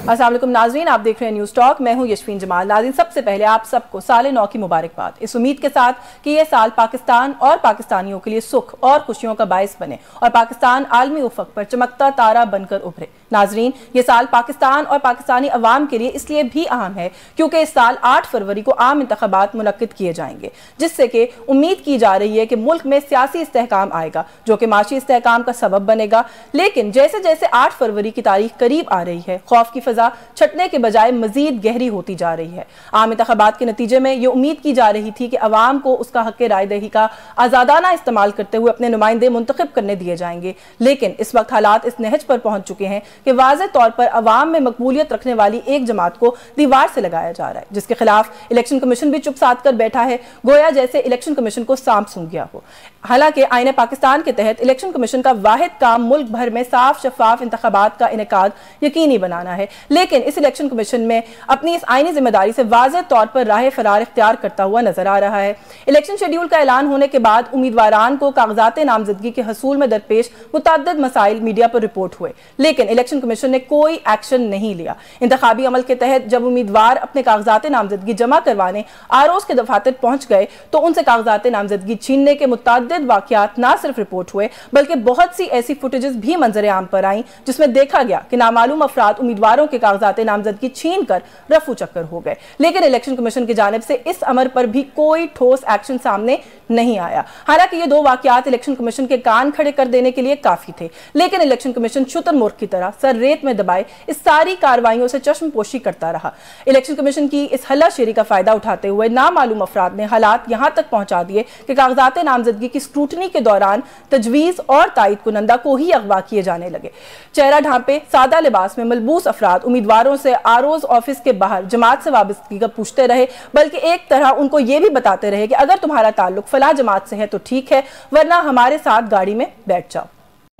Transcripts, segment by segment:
अस्सलाम वालेकुम नाज़रीन, आप देख रहे हैं न्यूज़ टॉक। मैं हूं यशफीन जमाल। नाज़रीन, सबसे पहले आप सबको साल नौ की मुबारकबाद, इस उम्मीद के साथ कि यह साल पाकिस्तान और पाकिस्तानियों के लिए सुख और खुशियों का बायस बने और पाकिस्तान आलमी उफक पर चमकता तारा बनकर उभरे। नाज़रीन, ये साल पाकिस्तान और पाकिस्तानी अवाम के लिए इसलिए भी अहम है क्योंकि इस साल 8 फरवरी को आम इंतखाबात मुनक्किद किए जाएंगे, जिससे कि उम्मीद की जा रही है कि मुल्क में सियासी इस्तेहकाम आएगा जो कि माशी इस्तेहकाम का सबब बनेगा। लेकिन जैसे जैसे 8 फरवरी की तारीख करीब आ रही है, खौफ की फजा छटने के बजाय मजीद गहरी होती जा रही है। आम इंतखाबात के नतीजे में ये उम्मीद की जा रही थी कि अवाम को उसका हक राय दही का आज़ादाना इस्तेमाल करते हुए अपने नुमाइंदे मुंतखब करने दिए जाएंगे। लेकिन इस वक्त हालात इस नहज पर पहुंच चुके हैं कि वाज़ेह तौर पर अवाम में मकबूलियत रखने वाली एक जमात को दीवार से लगाया जा रहा है, जिसके खिलाफ इलेक्शन कमीशन भी चुप साध कर बैठा है, गोया जैसे इलेक्शन कमीशन को सांप सूंघ गया हो। हालांकि आईने पाकिस्तान के तहत इलेक्शन कमीशन का वाहिद काम मुल्क भर में साफ शफाफ इंतखाबात का इनेकाद यकीनी बनाना है, लेकिन इस इलेक्शन कमीशन में अपनी इस आईनी जिम्मेदारी से वाज़ेह तौर पर राह फरार इख्तियार करता हुआ नजर आ रहा है। इलेक्शन शेड्यूल का ऐलान होने के बाद उम्मीदवारान को कागजात नामजदगी के हसूल में दरपेश मुतअद्दिद मसाइल मीडिया पर रिपोर्ट हुए, लेकिन इलेक्शन कमीशन ने कोई एक्शन नहीं लिया। इंतखाबी अमल के तहत जब उम्मीदवार अपने कागजात नामजदगी जमा करवाने आरोज के दफातर पहुंच गए तो उनसे कागजात नामजदगी छीनने के मुतअद्दिद वाकयात न सिर्फ रिपोर्ट हुए बल्कि बहुत सी ऐसी फुटेजेस भी मंजर आम पर आई जिसमें देखा गया कि नामालूम अफराद उम्मीदवारों के कागजात नामजदगी छीन कर रफू चक्कर हो गए। लेकिन इलेक्शन कमीशन की जानिब से इस अमर पर भी कोई ठोस एक्शन सामने नहीं आया। हालांकि ये दो वाकयात इलेक्शन कमीशन के कान खड़े कर देने के लिए काफी थे, लेकिन इलेक्शन कमीशन शुतुरमुर्ग की तरह सर रेत में दबाए इस सारी कार्रवाइयों से चश्मपोशी करता रहा। इलेक्शन कमीशन की इस हल्लाशेरी का फायदा उठाते हुए नामालूम अफराद ने हालात यहां तक पहुंचा दिए कि कागजात नामजदगी की स्क्रूटनी के दौरान तजवीज और तायद कुनंदा को ही अगवा किए जाने लगे। चेहरा ढांपे सादा लिबास में मलबूस अफराद उम्मीदवारों से आरोज ऑफिस के बाहर जमात से वाबस्तगी का पूछते रहे, बल्कि एक तरह उनको ये भी बताते रहे कि अगर तुम्हारा ताल्लुक फला जमात से है तो ठीक है, वरना हमारे साथ गाड़ी में बैठ जाओ।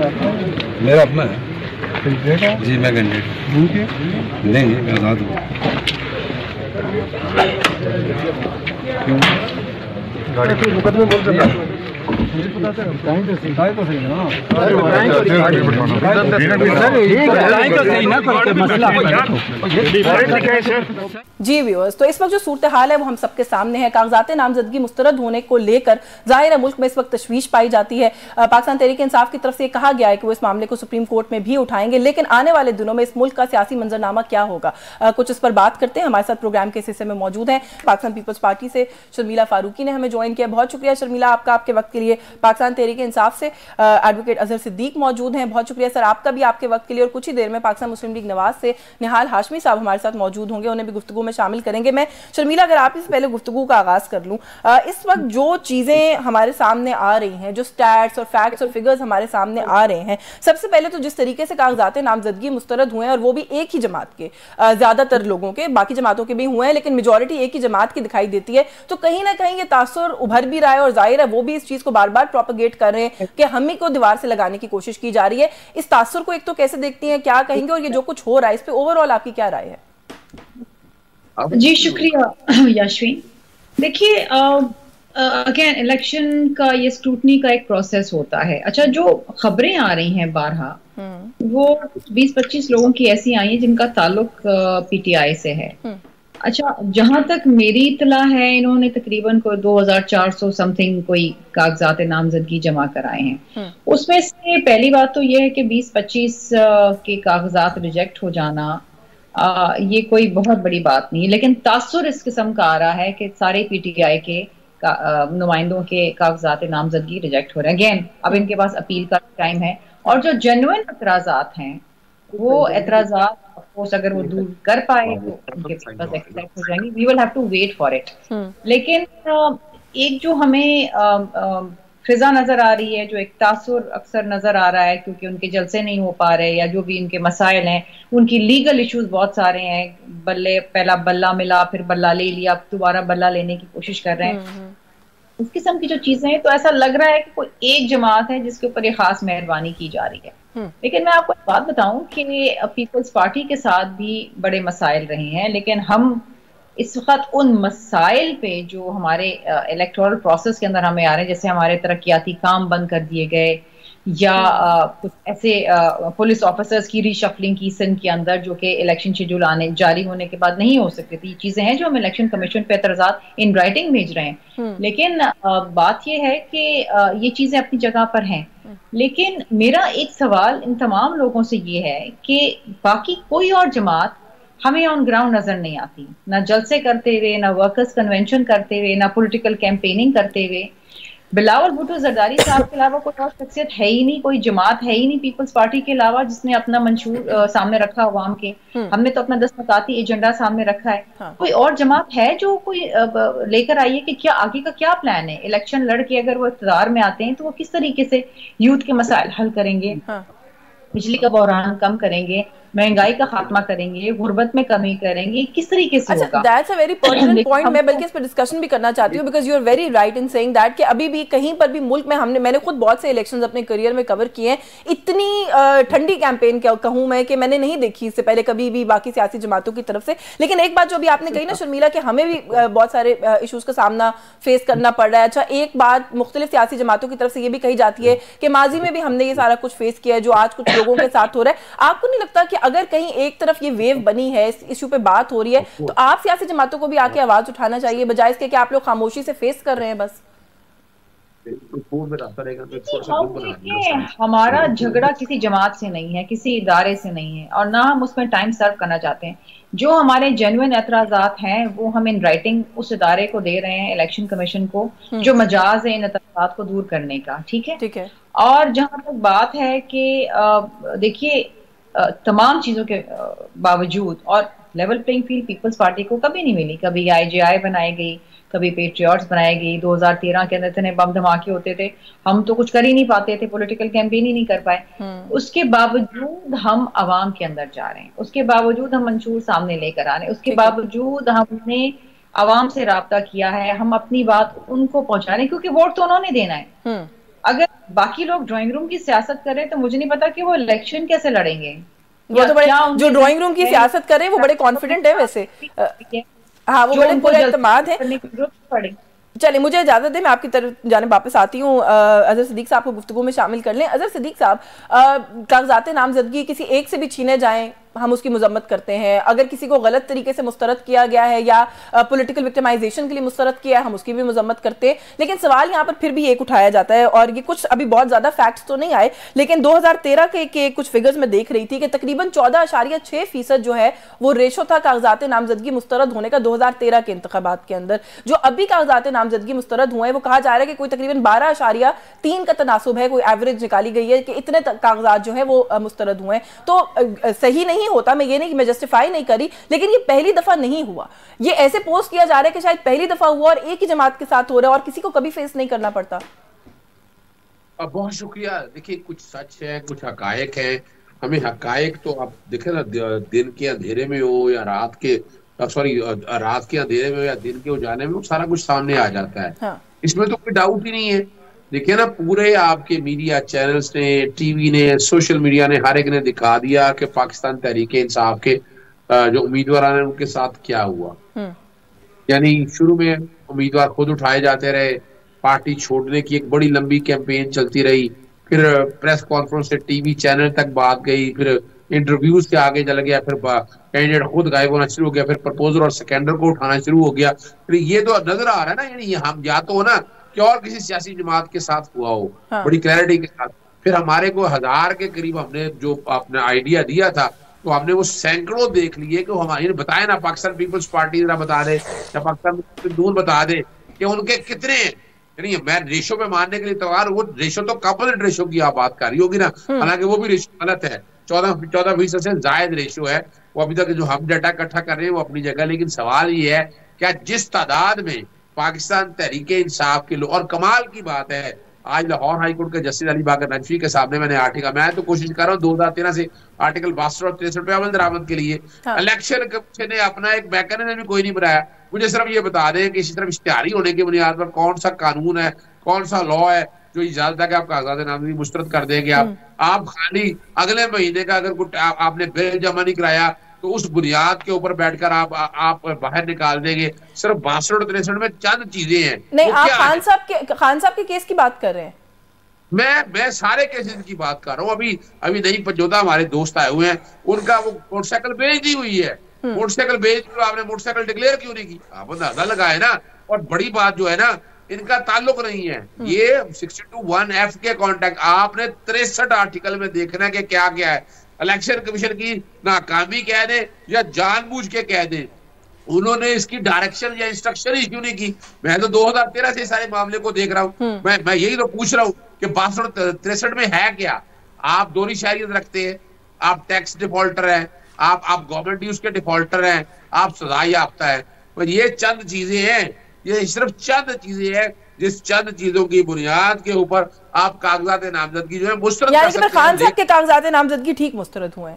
मेरा अपना है जी, मैं कैंडिडेट नहीं, मैं आज़ाद हूँ। गाड़ी मुकदमे बोल सकता है, मुझे पता था बताए तो सही ना, जी व्यूअर्स, तो इस वक्त जो सूरत हाल है वो हम सबके सामने है। कागजात नामजदगी मुस्तरद होने को लेकर जाहिर है मुल्क में इस वक्त तशवीश पाई जाती है। पाकिस्तान तहरीक इंसाफ की तरफ से कहा गया है कि वो इस मामले को सुप्रीम कोर्ट में भी उठाएंगे, लेकिन आने वाले दिनों में इस मुल्क का सियासी मंजरनामा क्या होगा, कुछ इस पर बात करते हैं। हमारे साथ प्रोग्राम के इस हिस्से में मौजूद हैं पाकिस्तान पीपल्स पार्टी से शर्मिला फारूकी ने हमें ज्वाइन किया। बहुत शुक्रिया शर्मिला आपका आपके वक्त के लिए। पाकिस्तान तहरीक इंसाफ से एडवोकेट अजहर सिद्दीक मौजूद हैं, बहुत शुक्रिया सर आपका भी आपके वक्त के लिए। और कुछ ही देर में पाकिस्तान मुस्लिम लीग नवाज से निहाल हाशमी साहब हमारे साथ मौजूद होंगे, उन्हें भी गुफ्तगू में शामिल करेंगे। मैं शर्मिला अगर आप इससे पहले गुफ्तगू का आगाज कर लूं, इस वक्त जो चीजें हमारे सामने आ रही हैं, जो स्टैट्स और फैक्ट्स और फिगर्स हमारे सामने आ रहे हैं, सबसे पहले तो जिस तरीके से कागजात नामजदगी मुस्तरद हुए हैं और वो भी एक ही जमात के, ज्यादातर लोगों के, बाकी जमातों के भी हुए हैं लेकिन मेजोरिटी एक ही जमात की दिखाई देती है, तो कहीं ना कहीं ये तासुर उभर भी रहा है और जाहिर है वो भी इस चीज को बार बार प्रोपेगेट कर रहे हैं कि हम ही को दीवार से लगाने की कोशिश की जा रही है। इस तासुर को एक तो कैसे देखती हैं, क्या कहेंगे, और ये जो कुछ हो रहा है इस पे ओवरऑल आपकी क्या राय है? जी शुक्रिया यशवीन। देखिए अगेन इलेक्शन का ये स्क्रूटनी का एक प्रोसेस होता है। अच्छा, जो खबरें आ रही हैं बारहा वो 20-25 लोगों की ऐसी आई हैं जिनका ताल्लुक पीटीआई से है। अच्छा, जहां तक मेरी इत्तला है इन्होंने तकरीबन को 2400 समथिंग कोई कागजात नामजदगी जमा कराए हैं। उसमें से पहली बात तो ये है कि 20-25 के कागजात रिजेक्ट हो जाना ये कोई बहुत बड़ी बात नहीं है, लेकिन तासुर इस किस्म का आ रहा है कि सारे पीटीआई के नुमाइंदों के कागजात नामजदगी रिजेक्ट हो रहे हैं। अगेन अब इनके पास अपील का टाइम है और जो जेन्युइन एतराजात हैं वो एतराजात ऑफकोर्स अगर वो दूर कर पाए तो उनके पास एक्सेप्ट हो जाएंगे। We will have to wait for it. लेकिन एक जो हमें फिजा नजर आ रही है, जो एक तासुर अक्सर नजर आ रहा है क्योंकि उनके जलसे नहीं हो पा रहे या जो भी उनके मसाइल हैं, उनकी लीगल इश्यूज बहुत सारे हैं। बल्ले पहला बल्ला मिला, फिर बल्ला ले लिया, दोबारा बल्ला लेने की कोशिश कर रहे हैं। इस किस्म की जो चीजें हैं, तो ऐसा लग रहा है कि कोई एक जमात है जिसके ऊपर ये खास मेहरबानी की जा रही है। लेकिन मैं आपको एक बात बताऊं कि पीपल्स पार्टी के साथ भी बड़े मसाइल रहे हैं, लेकिन हम इस वक्त उन मसाइल पे जो हमारे इलेक्टोरल प्रोसेस के अंदर हमें आ रहे हैं, जैसे हमारे तरक्याती काम बंद कर दिए गए, या कुछ ऐसे पुलिस ऑफिसर्स की रीशफलिंग की सिंध के अंदर जो कि इलेक्शन शेड्यूल आने जारी होने के बाद नहीं हो सकती थी। चीजें हैं जो हम इलेक्शन कमीशन पे एतराजात इन राइटिंग भेज रहे हैं, लेकिन बात यह है कि ये चीजें अपनी जगह पर हैं। लेकिन मेरा एक सवाल इन तमाम लोगों से ये है कि बाकी कोई और जमात हमें ऑन ग्राउंड नजर नहीं आती, ना जलसे करते हुए, ना वर्कर्स कन्वेंशन करते हुए, ना पॉलिटिकल कैंपेनिंग करते हुए। बिलावल भुट्टो जरदारी साहब के अलावा कोई और शख्सियत है ही नहीं, कोई जमात है ही नहीं पीपल्स पार्टी के अलावा जिसने अपना मंशूर सामने रखा अवाम के। हमने तो अपना 10 मकाती एजेंडा सामने रखा है। हाँ। कोई और जमात है जो कोई लेकर आई है कि क्या आगे का क्या प्लान है? इलेक्शन लड़के अगर वो इक़्तिदार में आते हैं तो वो किस तरीके से यूथ के मसाइल हल करेंगे? हाँ। बिजली का बहरान कम करेंगे, महंगाई का खात्मा करेंगे, गुर्बत में कमी करेंगे, किस तरीके से होगा? That's a very pertinent point. मैं बल्कि इस पर डिस्कशन भी करना चाहती हूँ because you are very right in saying that कि अभी भी कहीं पर भी मुल्क में मैंने खुद बहुत से इलेक्शंस अपने करियर में कवर किए हैं। इतनी ठंडी कैंपेन कहूँ मैं कि मैंने नहीं देखी इससे पहले कभी भी बाकी सियासी जमातों की तरफ से। लेकिन एक बात जो अभी आपने कही ना शर्मिला कि हमें भी बहुत सारे इशूज का सामना फेस करना पड़ रहा है। अच्छा, एक बात मुख्तलिफ सियासी जमातों की तरफ से ये भी कही जाती है कि माजी में भी हमने ये सारा कुछ फेस किया है जो आज कुछ लोगों के साथ हो रहा है। आपको नहीं लगता कि अगर कहीं एक तरफ ये वेव बनी है, इस इशू पे बात हो रही है, तो आप सियासी जमातों को भी आके आवाज उठाना चाहिए बजाय इसके कि आप लोग खामोशी से फेस कर रहे हैं? बस हमारा झगड़ा किसी जमात से नहीं है, किसी इदारे से नहीं है, और ना हम उसमें टाइम सर्व करना चाहते हैं। जो हमारे जेन्युइन एतराजात हैं वो हम इन राइटिंग उस इदारे को दे रहे हैं, इलेक्शन कमीशन को, जो मजाज है इन एतराजात को दूर करने का। ठीक है। और जहां तक बात है कि देखिए तमाम चीजों के बावजूद और level playing field Peoples Party को कभी नहीं मिली। कभी IJI बनाई गई, कभी पेट्रियट्स बनाई गई। 2013 के अंदर इतने बम धमाके होते थे, हम तो कुछ कर ही नहीं पाते थे, पॉलिटिकल कैंपेन ही नहीं कर पाए। उसके बावजूद हम आवाम के अंदर जा रहे हैं, उसके बावजूद हम मंशूर सामने लेकर आ रहे हैं, उसके बावजूद हमने आवाम से राब्ता किया है, हम अपनी बात उनको पहुंचा रहे हैं क्योंकि वोट तो उन्होंने देना है। अगर बाकी लोग ड्राइंग रूम की सियासत करें तो मुझे नहीं पता कि वो इलेक्शन कैसे लड़ेंगे। वो तो बड़े जो ड्राइंग रूम की सियासत करें वो बड़े कॉन्फिडेंट है वैसे। हाँ, वो बड़े पूरे एतमाद है। चलिए, मुझे इजाजत दें, मैं आपकी तरफ जाने वापस आती हूँ। अजहर सिद्दीक साहब को गुफ्तगू में शामिल कर लें। अजहर सिद्दीक साहब, कागजात नामजदगी किसी एक से भी छीने जाएं हम उसकी मजम्मत करते हैं, अगर किसी को गलत तरीके से मुस्तरद किया गया है या पॉलिटिकल विक्टिमाइजेशन के लिए मुस्तरद किया है हम उसकी भी मजम्मत करते हैं। लेकिन सवाल यहाँ पर फिर भी एक उठाया जाता है, और ये कुछ अभी बहुत ज्यादा फैक्ट्स तो नहीं आए, लेकिन 2013 के कुछ फिगर्स में देख रही थी कि तकरीबन 14.6% जो है वो रेशो था कागजात नामजदगी मुस्तरद होने का 2013 के इंतखाबात के अंदर। जो अभी कागजात नामजदगी मुस्तरद हुए हैं वो कहा जा रहा है कि कोई तकरीबन 12.3 का तनासुब है, कोई एवरेज निकाली गई है कि इतने कागजात जो है वो मुस्तरद हुए हैं। तो सही नहीं होता, मैं ये नहीं कि मैं जस्टिफाई नहीं करी, लेकिन ये पहली दफा नहीं हुआ। ये ऐसे पोस्ट किया जा रहा है कि शायद पहली दफा हुआ और एक ही जमात के साथ हो रहा है और किसी को कभी फेस नहीं करना पड़ता। बहुत शुक्रिया। देखिए, कुछ सच है, कुछ हकायक है। हमें हकायक तो आप देखें ना, दिन के अंधेरे में हो या रात के अंधेरे में हो या दिन के उजाले में, सारा कुछ सामने आ जाता है। हाँ। इसमें तो कोई डाउट ही नहीं है। देखिए ना, पूरे आपके मीडिया चैनल्स ने, टीवी ने, सोशल मीडिया ने, हर एक ने दिखा दिया कि पाकिस्तान तहरीक इंसाफ के जो उम्मीदवार हैं उनके साथ क्या हुआ। यानी शुरू में उम्मीदवार खुद उठाए जाते रहे, पार्टी छोड़ने की एक बड़ी लंबी कैंपेन चलती रही, फिर प्रेस कॉन्फ्रेंस से टीवी चैनल तक बात गई, फिर इंटरव्यूज के आगे चल गया, फिर कैंडिडेट खुद गायब होना शुरू हो गया, फिर प्रपोजल और स्कैंडल को उठाना शुरू हो गया। फिर ये तो नजर आ रहा है ना, यानी हम या तो हो ना कि और किसी सियासी जमात के साथ हुआ हो। हाँ। बड़ी क्लैरिटी के साथ। फिर हमारे को 1000 के करीब हमने जो आपने आइडिया दिया था, तो हमने वो सैकड़ों देख लिए कि हमारे बताए ना, पाकिस्तान पीपल्स पार्टी जरा बता दे या पाकिस्तान दूर बता दे कि उनके कितने, यानी मैं रेशो पे मानने के लिए तैयार, वो रेशो तो कंपोजिट रेशो की आप बात कर रही होगी ना, हालांकि वो भी रेशो गलत है। 14% से जायद रेशो है वो। अभी तक जो हम डाटा इकट्ठा कर रहे हैं वो अपनी जगह, लेकिन सवाल ये है क्या जिस तादाद में पाकिस्तान तहरीक इंसाफ के लोग, और कमाल की बात है आज लाहौर हाई कोर्ट के जस्टिस अली बाकर नजफी के सामने मैंने आर्टिकल, मैं तो कोशिश कर रहा हूँ 2013 से आर्टिकल 62 और 63 पे अमल दरामद के लिए। हाँ। इलेक्शन कमीशन ने अपना एक मैकेनिज्म भी कोई नहीं बनाया। मुझे सिर्फ ये बता दें कि इसी तरफ इश्तिहारी होने की बुनियाद पर कौन सा कानून है, कौन सा लॉ है जो इजाजत है कि आप कागजात नामजदगी मुस्तरद कर देंगे। आप खाली अगले महीने का अगर आपने बिल जमा नहीं कराया तो उस बुनियाद के ऊपर बैठकर आप बाहर निकाल देंगे। सिर्फ 62 और 63 में चंद चीजें हैं। नहीं, आप खान साहब के केस की बात कर रहे हैं? मैं सारे केसेस की बात कर रहा हूँ। अभी नहीं पंजोदा हमारे दोस्त आए हुए हैं, उनका वो मोटरसाइकिल बेच दी हुई है। मोटरसाइकिल बेच दी, आपने मोटरसाइकिल डिक्लेयर क्यों नहीं की? आप अंदाजा लगाए ना। और बड़ी बात जो है ना, इनका ताल्लुक नहीं है ये 62(1)(f) के कॉन्टेक्ट। आपने 63 आर्टिकल में देखना है कि क्या क्या है। इलेक्शन कमीशन की नाकामी कह दे या जानबूझ के कह दे, उन्होंने इसकी डायरेक्शन या इंस्ट्रक्शन ही क्यों नहीं की? मैं तो 2013 से सारे मामले को देख रहा हूं। मैं यही तो पूछ रहा हूं कि 6263 में है क्या? आप दोहरी शहरियत रखते हैं, आप टैक्स डिफॉल्टर हैं, आप गवर्नमेंट ड्यूज के डिफॉल्टर हैं, आप सजा याफ्ता है। पर ये चंद चीजें हैं, ये सिर्फ चंद चीजें हैं जिस चंद चीजों की बुनियाद के ऊपर आप कागजात नामजदगी जो है मुस्तरद कर सकते हैं। खान साहब के कागजात नामजदगी ठीक मुस्तरद हुए हैं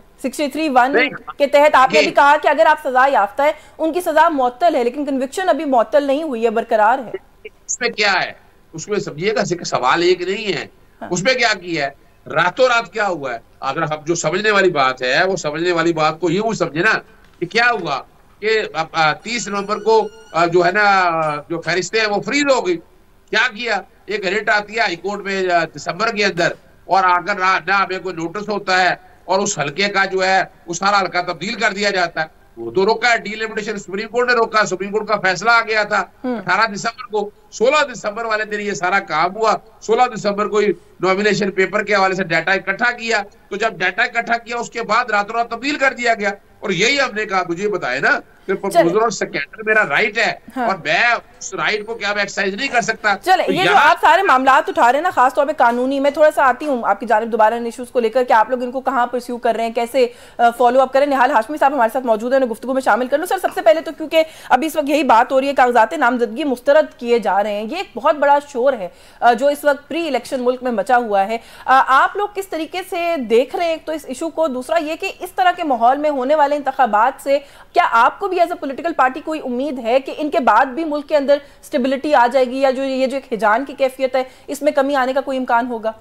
63(1) के तहत। आपने भी कहा कि अगर आप सजा याफ्ता है, उनकी सजा मुअत्तल है, लेकिन कन्विक्शन अभी मुअत्तल नहीं हुई है, बरकरार है। उसमें क्या है? उसमें समझिएगा, सवाल एक नहीं है। हाँ। उसमें क्या किया है? रातों रात क्या हुआ है? अगर हम जो समझने वाली बात है, वो समझने वाली बात को यूं समझे ना कि क्या हुआ कि 30 नवंबर को जो है ना, जो फहरिस्तें हैं वो फ्रीज हो गई। क्या किया? एक रिट आती है हाईकोर्ट में दिसंबर के अंदर, और आकर ना हमें कोई नोटिस होता है, और उस हल्के का जो है वो सारा हल्का तब्दील कर दिया जाता है। वो तो रोका है, डिलिमिटेशन सुप्रीम कोर्ट ने रोका। सुप्रीम कोर्ट का फैसला आ गया था 18 दिसंबर को। 16 दिसंबर वाले दिन ये सारा काम हुआ। 16 दिसंबर को नॉमिनेशन पेपर के हवाले से डाटा इकट्ठा किया। तो जब डाटा इकट्ठा किया, उसके बाद रातों रात तब्दील कर दिया गया। और यही हमने कहा, मुझे बताया ना, प्रपोजर और सेकेंडर मेरा राइट है। हाँ। और मैं उस राइट को क्या एक्सरसाइज नहीं कर सकता। चले, तो ये जो आप सारे मामला उठा रहे हैं ना, खासतौर पे कानूनी, मैं थोड़ा सा आती हूँ आपकी जानिब दोबारा इन इश्यूज को लेकर कि आप लोग इनको कहाँ परस्यू कर रहे हैं, कैसे फॉलो अप करें। निहाल हाशमी साहब हमारे साथ मौजूद है, उन्हें गुफ्तगू में शामिल कर लो। सर, सबसे पहले तो क्योंकि अभी इस वक्त यही बात हो रही है, कागजात नामजदगी मुस्तरद किए जा रहे हैं, ये एक बहुत बड़ा शोर है जो इस वक्त प्री इलेक्शन मुल्क में मचा हुआ है। आप लोग किस तरीके से देख रहे हैं एक तो इस इशू को, दूसरा ये कि इस तरह के माहौल में होने वाले इंतखाबात से क्या आपको भी एज अ पॉलिटिकल पार्टी कोई उम्मीद है कि इनके बाद भी मुल्क के अंदर स्टेबिलिटी आ जाएगी, या जो ये जो एक हिजान की कैफियत है इसमें कमी आने का कोई इम्कान होगा?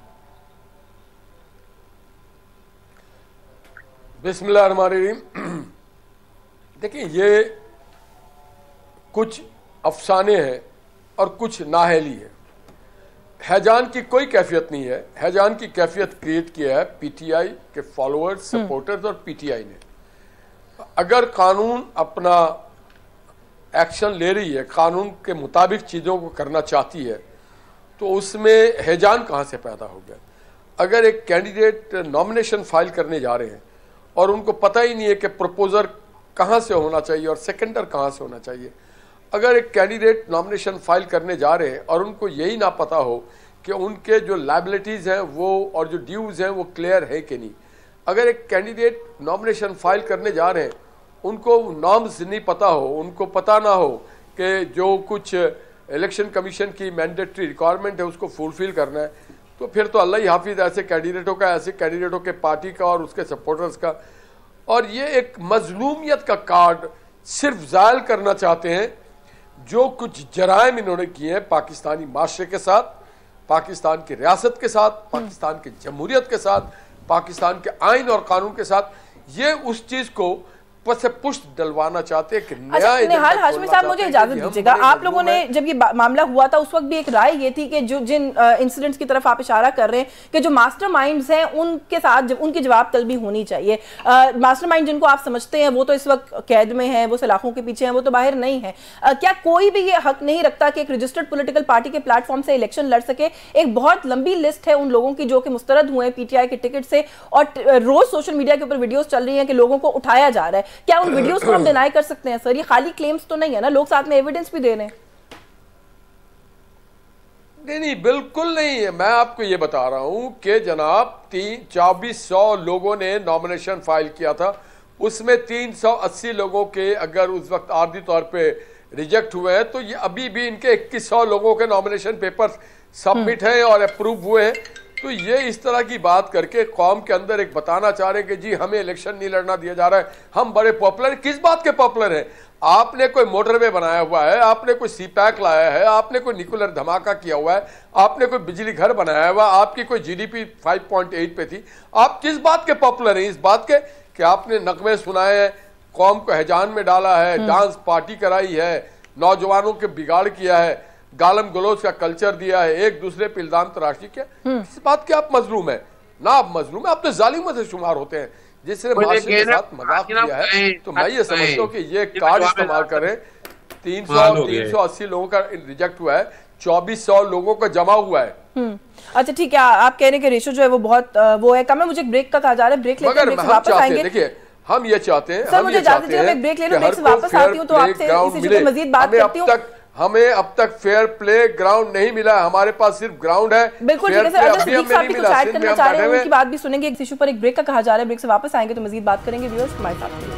बिस्मिल्लाहिर्रहमानिर्रहीम। देखिए, ये कुछ अफसाने हैं और कुछ नाहली है। हैजान की कोई कैफियत नहीं है। हैजान की कैफियत क्रिएट किया है पीटीआई के फॉलोअर्स, सपोर्टर्स और पीटीआई ने। अगर कानून अपना एक्शन ले रही है, कानून के मुताबिक चीज़ों को करना चाहती है, तो उसमें हैजान कहाँ से पैदा हो गया? अगर एक कैंडिडेट नॉमिनेशन फाइल करने जा रहे हैं और उनको पता ही नहीं है कि प्रपोजर कहाँ से होना चाहिए और सेकेंडर कहाँ से होना चाहिए, अगर एक कैंडिडेट नॉमिनेशन फाइल करने जा रहे हैं और उनको यही ना पता हो कि उनके जो लायबिलिटीज़ हैं वो और जो ड्यूज़ हैं वो क्लियर है कि नहीं, अगर एक कैंडिडेट नॉमिनेशन फाइल करने जा रहे हैं, उनको नॉर्म्स नहीं पता हो, उनको पता ना हो कि जो कुछ इलेक्शन कमीशन की मैंडेटरी रिक्वायरमेंट है उसको फुलफिल करना है, तो फिर तो अल्लाह ही हाफिज़ ऐसे कैंडिडेटों का, ऐसे कैंडिडेटों के पार्टी का और उसके सपोर्टर्स का। और ये एक मजलूमियत का कार्ड सिर्फ ज़ायल करना चाहते हैं। जो कुछ जराइम इन्होंने किए हैं पाकिस्तानी माशरे के साथ, पाकिस्तान की रियासत के साथ, पाकिस्तान की जमहूरियत के साथ, पाकिस्तान के आइन और कानून के साथ, ये उस चीज़ को से पुष्ट डलवाना चाहते हैं कि नया। निहाल हाशमी साहब, मुझे इजाजत दीजिएगा, आप लोगों ने जब ये मामला हुआ था उस वक्त भी एक राय ये थी कि जो जिन इंसिडेंट्स की तरफ आप इशारा कर रहे हैं कि जो मास्टरमाइंड्स हैं उनके साथ उनकी जवाब तलबी होनी चाहिए। मास्टरमाइंड जिनको आप समझते हैं वो तो इस वक्त कैद में है, वो सलाखों के पीछे हैं, वो तो बाहर नहीं है। क्या कोई भी ये हक नहीं रखता कि एक रजिस्टर्ड पॉलिटिकल पार्टी के प्लेटफॉर्म से इलेक्शन लड़ सके? एक बहुत लंबी लिस्ट है उन लोगों की जो कि मुस्तरद हुए हैं पीटीआई के टिकट से, और रोज सोशल मीडिया के ऊपर वीडियोस चल रही हैं कि लोगों को उठाया जा रहा है। क्या उन वीडियोस को हम डिनाई कर सकते हैं सर? ये खाली क्लेम्स तो नहीं है ना, लोग साथ में एविडेंस भी दे रहे हैं। नहीं, बिल्कुल नहीं है। मैं आपको ये बता रहा हूं कि जनाब 2400 लोगों ने नॉमिनेशन फाइल किया था, उसमें 380 लोगों के अगर उस वक्त आर्जी तौर पे रिजेक्ट हुए हैं, तो ये अभी भी इनके 2100 लोगों के नॉमिनेशन पेपर्स सबमिट हैं और अप्रूव हुए हैं। तो ये इस तरह की बात करके कौम के अंदर एक बताना चाह रहे हैं कि जी हमें इलेक्शन नहीं लड़ना दिया जा रहा है, हम बड़े पॉपुलर हैं। किस बात के पॉपुलर हैं? आपने कोई मोटरवे बनाया हुआ है, आपने कोई सीपैक लाया है, आपने कोई न्यूक्लियर धमाका किया हुआ है, आपने कोई बिजली घर बनाया हुआ, आपकी कोई जीडीपी 5.8 पे थी। आप किस बात के पॉपुलर हैं? इस बात के कि आपने नगमे सुनाए हैं, कौम को हैजान में डाला है, डांस पार्टी कराई है, नौजवानों के बिगाड़ किया है, गालम गलोच का कल्चर दिया है, एक दूसरे पे इल्जाम तराशी किया, इस बात के आप मजलूम है ना, आप मजलूम है, आप तो जालिमों से शुमार होते हैं जिसने माशरे के साथ मजाक किया है। तो मैं ये समझता हूँ कि ये कार्ड इस्तेमाल करें, 380 लोगों का रिजेक्ट हुआ है, 2400 लोगों का जमा हुआ है। अच्छा ठीक है, आप कह रहे हैं कि रेशो जो है वो बहुत वो है कम है। मुझे ब्रेक का कहा जा रहा है, ब्रेक लेते हैं, ब्रेक से वापस आएंगे। देखिए हम ये चाहते हैं, सर मुझे इजाजत दीजिए, मैं ब्रेक ले लूं, ब्रेक से वापस आती हूं तो आपसे इस इशू पे मजीद बात करती हूं। हमें अब तक फेयर प्ले ग्राउंड नहीं मिला, हमारे पास सिर्फ ग्राउंड है। बिल्कुल ठीक है सर, अगर सिद्दीक साहब भी कुछ ऐड करना चाह रहे हैं उनकी बात भी सुनेंगे। इस इशू पर एक ब्रेक का कहा जा रहा है, ब्रेक से वापस आएंगे तो मजीद बात करेंगे। व्यूअर्स हमारे साथ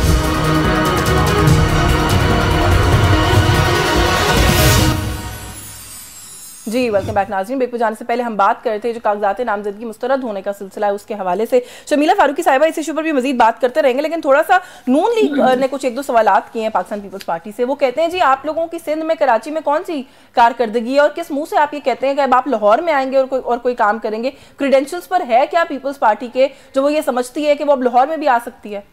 जी, वेलकम बैक नाज़रीन। ब्रेक पर जाने से पहले हम बात कर रहे थे जो कागजात नामजदगी मुस्तरद होने का सिलसिला है उसके हवाले से शमीला फारूकी साहिबा इस इशू पर भी मजीद बात करते रहेंगे, लेकिन थोड़ा सा नून लीग ने कुछ एक दो सवालात किए हैं पाकिस्तान पीपल्स पार्टी से। वो कहते हैं जी आप लोगों की सिंध में कराची में कौन सी कारकर्दगी है और किस मुंह से आप ये कहते हैं कि अब आप लाहौर में आएंगे और कोई काम करेंगे? क्रीडेंशियल्स पर है क्या पीपल्स पार्टी के जो वो ये समझती है कि वो अब लाहौर में भी आ सकती है?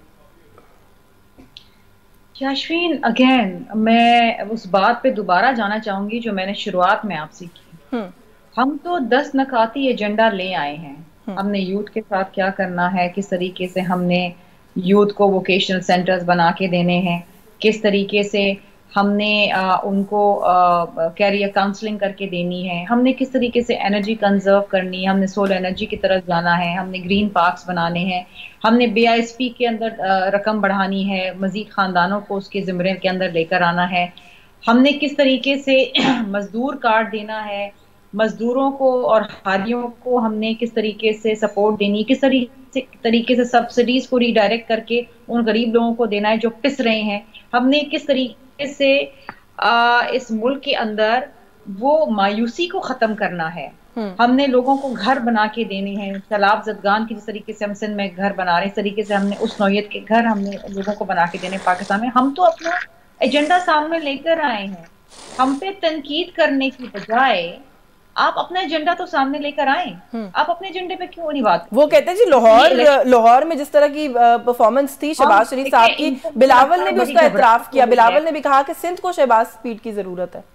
याश्वीन, अगेन मैं उस बात पे दोबारा जाना चाहूंगी जो मैंने शुरुआत में आपसे की। हम तो 10 नकाती एजेंडा ले आए हैं। हमने यूथ के साथ क्या करना है, किस तरीके से हमने यूथ को वोकेशनल सेंटर्स बना के देने हैं, किस तरीके से हमने उनको कैरियर काउंसलिंग करके देनी है, हमने किस तरीके से एनर्जी कंजर्व करनी है, हमने सोलर एनर्जी की तरफ जाना है, हमने ग्रीन पार्क्स बनाने हैं, हमने BISP के अंदर रकम बढ़ानी है, मजीद खानदानों को उसके ज़िम्मे के अंदर लेकर आना है, हमने किस तरीके से मजदूर कार्ड देना है, मजदूरों को और हारियों को हमने किस तरीके से सपोर्ट देनी, किस तरीके से सब्सिडीज को रीडायरेक्ट करके उन गरीब लोगों को देना है जो पिस रहे हैं, हमने किस तरीके से इस मुल्क के अंदर वो मायूसी को खत्म करना है, हमने लोगों को घर बना के देने हैं, तालाब जदगान की जिस तरीके से हम सिंध में घर बना रहे हैं, इस तरीके से हमने उस नौयत के घर हमने लोगों को बना के देने पाकिस्तान में। हम तो अपना एजेंडा सामने लेकर आए हैं, हम पे तनकीद करने की बजाय आप अपना एजेंडा तो सामने लेकर आए, आप अपने एजेंडे पे क्यों नहीं बात? वो कहते हैं जी लाहौर में जिस तरह की परफॉर्मेंस थी शहबाज शरीफ साहब की, बिलावल ने भी उसका एतराफ किया, बिलावल ने भी कहा कि सिंध को शहबाज स्पीड की जरूरत है।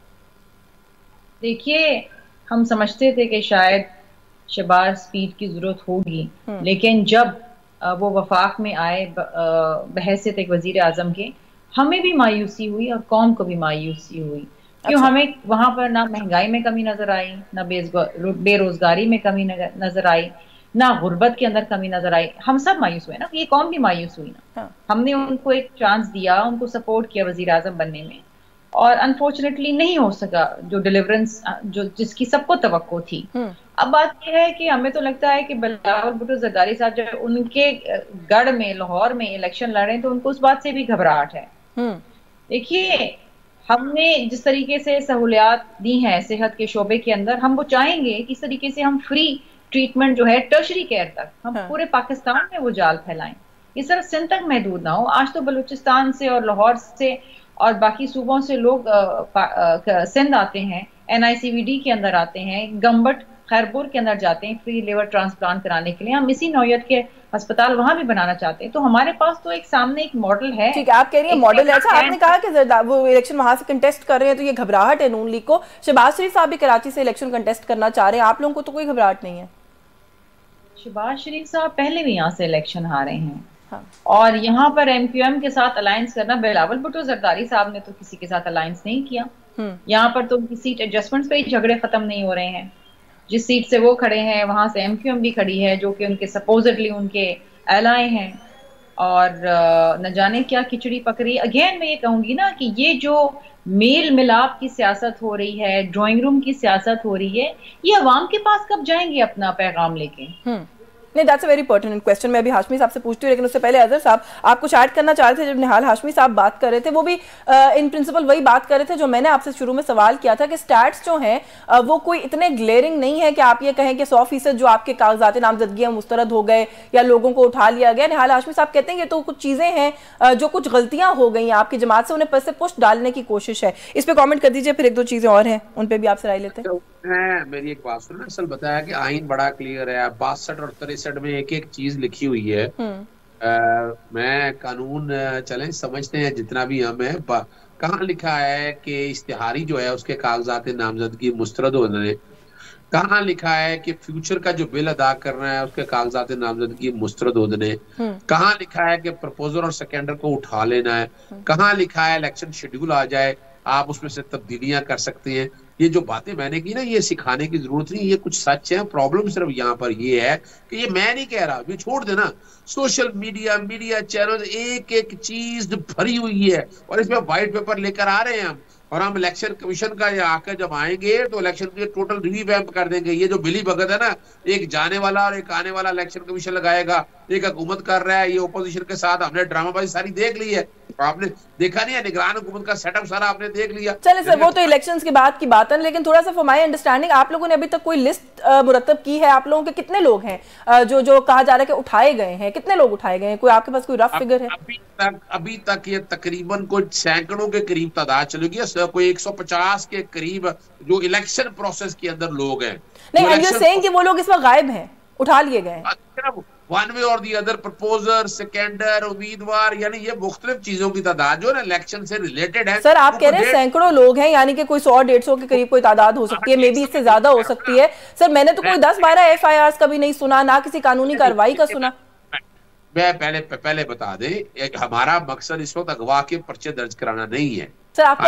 देखिए हम समझते थे कि शायद शहबाज स्पीड की जरूरत होगी, लेकिन जब वो वफाक में आए बहैसियत एक वजीर आजम के, हमें भी मायूसी हुई और कौम को भी मायूसी हुई। क्यों? हमें वहां पर ना महंगाई में कमी नजर आई, ना बेरोजगारी में कमी नजर आई, ना गुर्बत के अंदर कमी नजर आई। हम सब मायूस हुए ना, ये कौम भी मायूस हुई ना। हमने उनको एक चांस दिया, उनको सपोर्ट किया वजीर आजम बनने में, और अनफॉर्चुनेटली नहीं हो सका जो डिलीवरेंस जो जिसकी सबको तवक्को थी। अब बात यह है कि हमें तो लगता है कि बिलावल भुट्टो जरदारी साहब जब उनके गढ़ में लाहौर में इलेक्शन लड़े तो उनको उस बात से भी घबराहट है। देखिए हमने जिस तरीके से सहूलियात दी हैं सेहत के शोबे के अंदर, हम वो चाहेंगे कि इस तरीके से हम फ्री ट्रीटमेंट जो है टर्शरी केयर तक हम पूरे पाकिस्तान में वो जाल फैलाएं, ये सिर्फ सिंध तक महदूद ना हो। आज तो बलूचिस्तान से और लाहौर से और बाकी सूबों से लोग सिंध आते हैं, NICVD के अंदर आते हैं, गम्बट खैरपुर के अंदर जाते हैं फ्री लिवर ट्रांसप्लांट कराने के लिए। हम इसी नौयत के अस्पताल वहां भी बनाना चाहते हैं। तो हमारे पास तो एक सामने एक मॉडल है। ठीक है, आप कह रही हैं मॉडल है। अच्छा, आपने कहा कि वो इलेक्शन वहां से कंटेस्ट कर रहे हैं तो ये घबराहट है नून लीग को। शहबाज शरीफ साहब भी कराची से इलेक्शन कंटेस्ट करना चाह रहे हैं, आप लोगों को तो कोई घबराहट नहीं है? शहबाज शरीफ साहब पहले भी यहाँ से इलेक्शन हारे हैं। हाँ। और यहाँ पर MQM के साथ अलायंस करना, बिलावल भुट्टो जरदारी साहब ने तो किसी के साथ अलायंस नहीं किया। यहाँ पर तो सीट एडजस्टमेंट पे ही झगड़े खत्म नहीं हो रहे हैं। जिस सीट से वो खड़े हैं वहां से MQM भी खड़ी है जो कि उनके सपोजिटली उनके एलाय हैं, और न जाने क्या खिचड़ी पकड़ी। अगेन मैं ये कहूंगी ना कि ये जो मेल मिलाप की सियासत हो रही है, ड्राइंग रूम की सियासत हो रही है, ये अवाम के पास कब जाएंगे अपना पैगाम लेके? नहीं, that's a very pertinent question. मैं अभी हाशमी साहब से पूछती हूँ, लेकिन उससे पहले अजहर साहब आप कुछ ऐड करना चाह रहे थे। जब निहाल हाशमी साहब बात कर रहे थे वो भी इन प्रिंसिपल वही बात कर रहे थे जो मैंने आपसे शुरू में सवाल किया था कि स्टैट्स जो हैं वो कोई इतने ग्लेरिंग नहीं है कि आप ये कहें कि 100% जो आपके कागजात नामजदगी मुस्तरद हो गए या लोगों को उठा लिया गया। निहाल हाशमी साहब कहते हैं ये तो कुछ चीज़ें हैं जो कुछ गलतियाँ हो गई आपकी जमात से, उन्हें पर से पुश डालने की कोशिश है। इस पर कॉमेंट कर दीजिए, फिर एक दो चीज़ें और हैं उन पर भी आपसे राय लेते हैं। मेरी एक बात सुनो, असल बताया कि आइन बड़ा क्लियर है, 62 और 63 में एक एक चीज लिखी हुई है। मैं कानून चलें समझते हैं जितना भी हम है, कहाँ लिखा है कि इश्तिहारी जो है उसके कागजात नामजदगी मुस्तरद होने, कहाँ लिखा है कि फ्यूचर का जो बिल अदा करना है उसके कागजात नामजदगी मुस्तरद होने, कहाँ लिखा है कि प्रपोजल और सेकेंडर को उठा लेना है, कहाँ लिखा है इलेक्शन शेड्यूल आ जाए आप उसमें से तब्दीलियां कर सकते हैं। ये जो बातें मैंने की ना, ये सिखाने की जरूरत नहीं, ये कुछ सच है। प्रॉब्लम सिर्फ यहाँ पर ये है कि ये मैं नहीं कह रहा, ये छोड़ देना, सोशल मीडिया, मीडिया चैनल एक एक चीज भरी हुई है और इसमें व्हाइट पेपर लेकर आ रहे हैं हम, और हम इलेक्शन कमीशन का आकर जब आएंगे तो इलेक्शन के टोटल रिवैम्प कर देंगे। ये जो बिली भगत है ना, एक जाने वाला और एक आने वाला इलेक्शन कमीशन लगाएगा, एक हुकूमत कर रहा है, ये ओपोजिशन के साथ हमने ड्रामाबाजी सारी देख ली है, आपने देखा नहीं है, निगरान हुकूमत का सेटअप सारा आपने देख लिया। चले सर, वो तो इलेक्शंस के बाद की बात है, लेकिन थोड़ा सा फॉर माय अंडरस्टैंडिंग आप लोगों ने अभी तक कोई लिस्ट मुरतब की है? आप लोगों के कितने लोग हैं जो कहा जा रहा है कि उठाए गए हैं? कितने लोग उठाए गए हैं? कोई आपके पास कोई रफ फिगर है? अभी तक ये तकरीबन कोई सैकड़ों के करीब तादाद चलेगी, कोई 150 के करीब जो इलेक्शन प्रोसेस के अंदर लोग हैं। नहीं, एंड यू आर सेइंग कि वो लोग इस वक्त गायब हैं, उठा लिए गए हैं वन वे और दी अदर, प्रपोजर, सेकेंडर, उम्मीदवार, यानी ये मुख्तलिफ चीजों की तादाद जो है ना इलेक्शन से रिलेटेड है। सर आप कह रहे हैं सैकड़ों लोग हैं, यानी कि कोई 100-150 के करीब कोई तादाद हो सकती है, मे बी इससे ज्यादा हो सकती है। सर मैंने तो कोई 10-12 FIRs का भी नहीं सुना, ना किसी कानूनी कार्रवाई का सुना। मैं पहले बता दें, हमारा मकसद इस वक्त अगवा के पर्चे दर्ज कराना नहीं है। सर आपका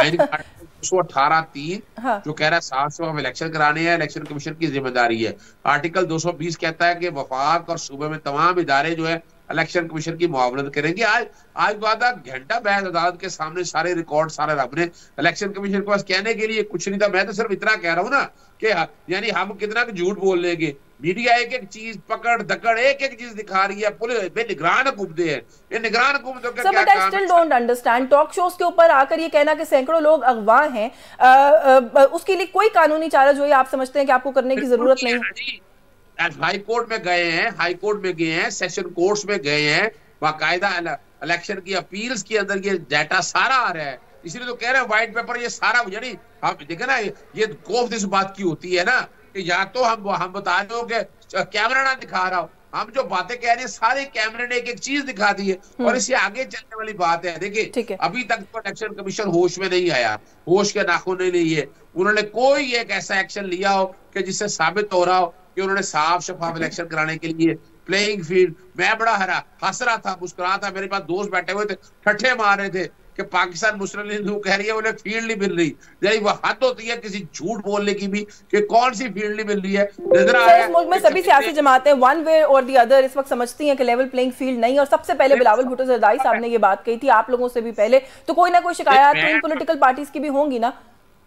218(3) जो कह रहा है 700 हम इलेक्शन कराने हैं, इलेक्शन कमीशन की जिम्मेदारी है। आर्टिकल 220 कहता है कि वफाक और सूबे में तमाम इदारे जो है इलेक्शन कमीशन की मुआवनत करेंगे। आज बाद घंटा बहस अदालत के सामने सारे रिकॉर्ड सारे रब ने इलेक्शन कमीशन के पास कहने के लिए कुछ नहीं था। मैं तो सिर्फ इतना कह रहा हूँ ना कि यानी हम कितना झूठ बोल लेंगे, मीडिया एक एक चीज पकड़ दकड़ एक एक चीज दिखा रही है, पुलिस निगरान हुकूमतें हैं, ये निगरान हुकूमतों का क्या काम है? Still don't understand, talk shows के ऊपर आकर ये कहना कि सैकड़ों लोग अगवा हैं, उसके लिए कोई कानूनी चारा जो है आप समझते हैं कि आपको करने की जरूरत नहीं है? हाई कोर्ट में गए हैं, हाई कोर्ट में गए हैं, सेशन कोर्ट्स में गए हैं, बाकायदा इलेक्शन की अपील्स के अंदर ये डाटा सारा आ रहा है। इसलिए तो कह रहे हैं व्हाइट पेपर ये सारा, यानी आप देखे ना, ये कोफ इस बात की होती है ना कि या तो हम बता रहे हो कि कैमरा ना दिखा रहा हो, हम जो बातें कह रहे हैं सारे कैमरे ने एक एक चीज दिखा दी है, और इससे आगे चलने वाली बात है। देखिए अभी तक तो इलेक्शन कमीशन होश में नहीं आया, होश के नाखून नहीं लिए, उन्होंने कोई एक ऐसा एक्शन लिया हो कि जिससे साबित हो रहा हो कि उन्होंने साफ शफाफ इलेक्शन कराने के लिए प्लेइंग फील्ड। मैं बड़ा हंस रहा था, मुस्कुरा था, मेरे पास दोस्त बैठे हुए थे, ठट्ठे मार रहे थे कि पाकिस्तान मुस्लिम लीग कह रही है उन्हें फील्ड नहीं मिल रही। यानी वो हद होती है किसी झूठ बोलने की भी कि कौन सी फील्ड नहीं मिल रही है। नजर आ रहा है इस मुल्क में सभी सियासी जमातें वन वे और दी अदर इस वक्त समझती हैं कि लेवल प्लेइंग फील्ड नहीं, और सबसे पहले बिलावल भुट्टो जरदारी साहब ने ये बात कही थी, आप लोगों से भी पहले, तो कोई ना कोई शिकायत तो इन पॉलिटिकल पार्टीज की भी होंगी ना?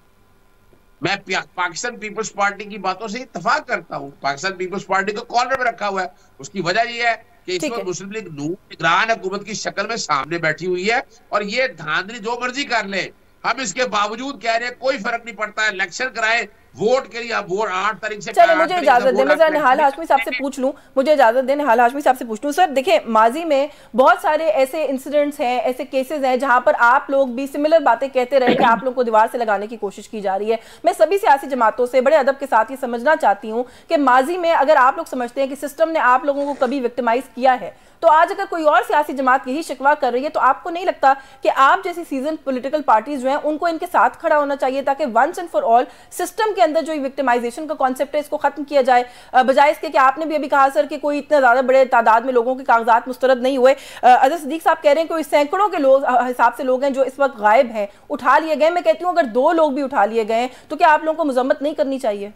मैं पाकिस्तान पीपल्स पार्टी की बातों से इत्तेफाक करता हूँ। पाकिस्तान पीपल्स पार्टी को कॉर्नर में रखा हुआ है, उसकी वजह यह है कि इस वक्त मुस्लिम लीग नून निगरान हुकूमत की शक्ल में सामने बैठी हुई है, और ये धांधली जो मर्जी कर ले, हम इसके बावजूद कह रहे हैं कोई फर्क नहीं पड़ता है, इलेक्शन कराए, वोट के लिए, वोट 8 तारीख से। चलो मुझे इजाजत दें, मैं जरा निहाल हाशमी साहब से पूछ लूं, मुझे इजाजत दें, निहाल हाशमी साहब से पूछ लूं। सर देखिए, माजी में बहुत सारे ऐसे इंसिडेंट्स हैं, ऐसे केसेस हैं जहां पर आप लोग भी सिमिलर बातें कहते रहे कि आप लोग को दीवार से लगाने की कोशिश की जा रही है। मैं सभी सियासी जमातों से बड़े अदब के साथ ये समझना चाहती हूँ कि माजी में अगर आप लोग समझते हैं कि सिस्टम ने आप लोगों को कभी विक्टिमाइज किया है, तो आज अगर कोई और सियासी जमात यही शिकवा कर रही है, तो आपको नहीं लगता कि आप जैसी सीजन पॉलिटिकल पार्टीज जो हैं उनको इनके साथ खड़ा होना चाहिए, ताकि once and for all system के अंदर जो विक्टिमाइजेशन का कॉन्सेप्ट है इसको खत्म किया जाए, बजाय इसके कि आपने भी अभी कहा सर कि कोई इतने ज्यादा बड़े तादाद में लोगों के कागजात मुस्तरद नहीं हुए। अजहर सिद्दीक साहब कह रहे हैं कि सैकड़ों के लोग हिसाब से लोग हैं जो इस वक्त गायब हैं, उठा लिए गए। मैं कहती हूँ अगर 2 लोग भी उठा लिए गए तो क्या आप लोगों को मजम्मत नहीं करनी चाहिए?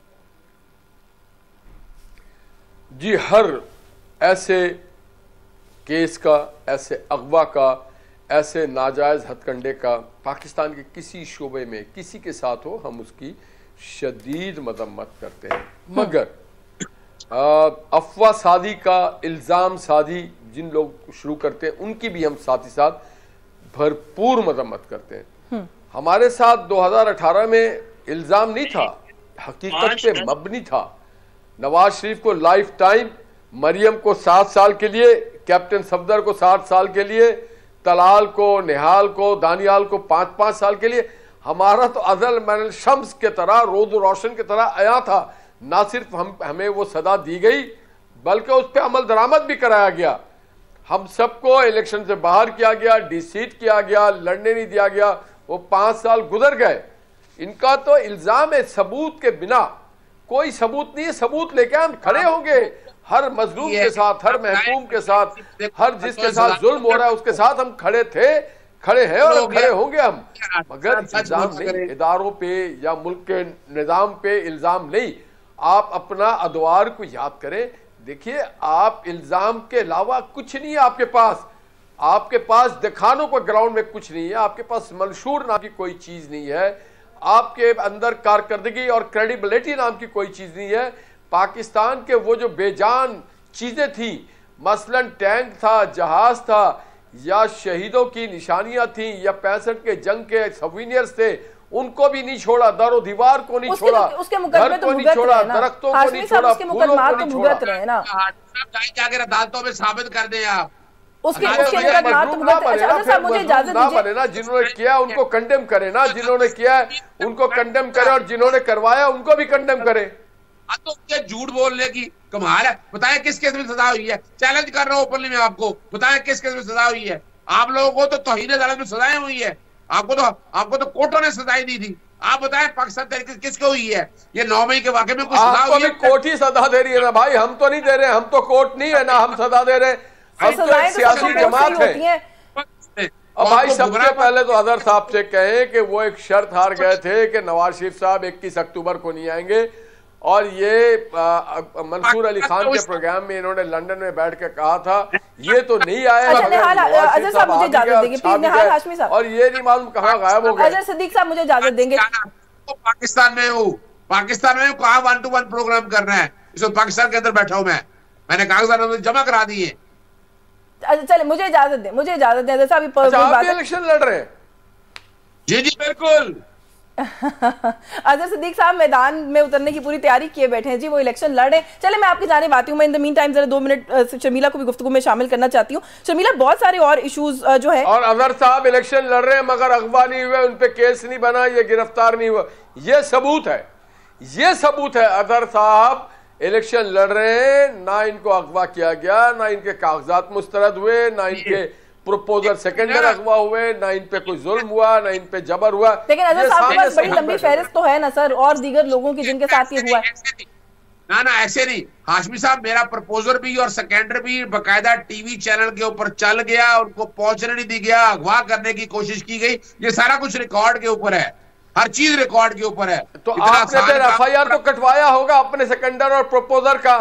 जी, हर ऐसे केस का, ऐसे अगवा का, ऐसे नाजायज हथकंडे का पाकिस्तान के किसी शोबे में किसी के साथ हो, हम उसकी शदीद मजम्मत करते हैं, मगर अफवाह सादी का इल्ज़ाम सादी जिन लोग शुरू करते हैं उनकी भी हम साथ ही साथ भरपूर मजम्मत करते हैं। हमारे साथ 2018 में इल्ज़ाम नहीं था, हकीकत पे मबनी था। नवाज शरीफ को लाइफ टाइम, मरियम को 7 साल के लिए, कैप्टन सफदर को 7 साल के लिए, तलाल को, निहाल को, दानियाल को 5-5 साल के लिए। हमारा तो अज़ल मैनल शम्स के तरह, रोज़ रोशन की तरह आया था। ना सिर्फ हमें वो सदा दी गई, बल्कि उस पर अमल दरामद भी कराया गया। हम सबको इलेक्शन से बाहर किया गया, डिसीट किया गया, लड़ने नहीं दिया गया। वो 5 साल गुजर गए। इनका तो इल्जाम है सबूत के बिना, कोई सबूत नहीं है। सबूत लेके हम खड़े होंगे हर मजलूम के साथ, हर महकूम के साथ, हर जिसके साथ जुल्म हो रहा है उसके साथ हम खड़े थे, खड़े हैं और खड़े होंगे हम। मगर इल्जाम नहीं इदारों पे या मुल्क के निजाम पे इल्जाम नहीं। आप अपना अदवार को याद करें। देखिए, आप इल्जाम के अलावा कुछ नहीं है आपके पास। आपके पास दिखाने को ग्राउंड में कुछ नहीं है। आपके पास मंशूर नाम की कोई चीज नहीं है। आपके अंदर कारकर्दगी और क्रेडिबिलिटी नाम की कोई चीज नहीं है। पाकिस्तान के वो जो बेजान चीजें थी, मसलन टैंक था, जहाज था, या शहीदों की निशानियां थी, या 65 के जंग के सवीनियर्स थे, उनको भी नहीं छोड़ा। दरो दीवार को नहीं छोड़ा, घर को नहीं छोड़ा, दरख्तों को नहीं छोड़ा, फूलों को नहीं छोड़ा। जाकर अदालतों में साबित कर दें आप बने ना। जिन्होंने किया उनको कंडेम करे ना, जिन्होंने किया उनको कंडेम करे, और जिन्होंने करवाया उनको भी कंडेम करे। तो झूठ बोलने की कमाल है। बताएं किस केस में सजा हुई है? चैलेंज कर रहा हूं ओपनली मैं आपको, बताएं किस केस में सजा हुई है? आप लोगों को तो तौहीन अदालत में सजाएं हुई है। आपको तो कोर्टों ने सजाएं दी थी। आप बताएं पाकिस्तान तहरीक किसको हुई है? ये 9 मई के वाकये में कुछ सजा हुई है? कोर्ट ही सजा दे रही है ना भाई, हम तो नहीं दे रहे। हम तो कोर्ट नहीं है ना, हम सजा दे रहे। हम तो एक सियासी जमात है। अब भाई सबसे पहले तो अजहर साहब से कहें कि वो एक शर्त हार गए थे कि नवाज शरीफ साहब 21 अक्टूबर को नहीं आएंगे, और ये मंसूर अली खान के प्रोग्राम में इन्होंने लंदन में बैठ के कहा था ये तो नहीं आया। अजहर साहब मुझे इजाजत देंगे प्लीज, निहाल हाशमी साहब, और ये नहीं मालूम कहाँ गायब हो गए। अजहर सिद्दीक साहब मुझे इजाजत देंगे। पाकिस्तान में हूँ कहाँ 1-to-1 प्रोग्राम करना है? इसको पाकिस्तान के अंदर बैठा हूँ मैंने कागजात जमा करा दिए। चले मुझे इजाजत दें, आप इलेक्शन लड़ रहे हैं? जी बिल्कुल। अजहर सिद्दीक साहब मैदान में उतरने की पूरी तैयारी किए बैठे हैं जी, वो इलेक्शन लड़ रहे हैं। चले मैं आपकी जानिब आती हूँ। मैं इन द मीन टाइम जरा 2 मिनट शर्मिला को भी गुफ्तगू में शामिल करना चाहती हूँ। शर्मिला, बहुत सारे और इश्यूज जो है, और अजहर साहब इलेक्शन लड़ रहे हैं मगर अगवा नहीं हुए, उन पे केस नहीं बना, ये गिरफ्तार नहीं हुआ। ये सबूत है, ये सबूत है। अजहर साहब इलेक्शन लड़ रहे हैं, ना इनको अगवा किया गया, ना इनके कागजात मुस्तरद हुए, ना इनके प्रपोजल सेकेंडर अगवा हुए, ना इन पे कोई जुल्म हुआ, ना इन पे जबर हुआ। लेकिन अजहर साहब के पास बड़ी लंबी फहरिस्त तो है ना सर, और दीगर लोगों की जिनके साथ ये हुआ है। ना ऐसे नहीं हाशमी साहब, मेरा प्रपोजल भी और सेकेंडर भी बाकायदा टीवी चैनल के ऊपर चल गया, उनको पहुंचने नहीं दी गया, अगवा करने की कोशिश की गई। ये सारा कुछ रिकॉर्ड के ऊपर है, हर चीज रिकॉर्ड के ऊपर है। तो आपने फिर एफआईआर तो कटवाया होगा अपने सेकेंडर और प्रपोजर का?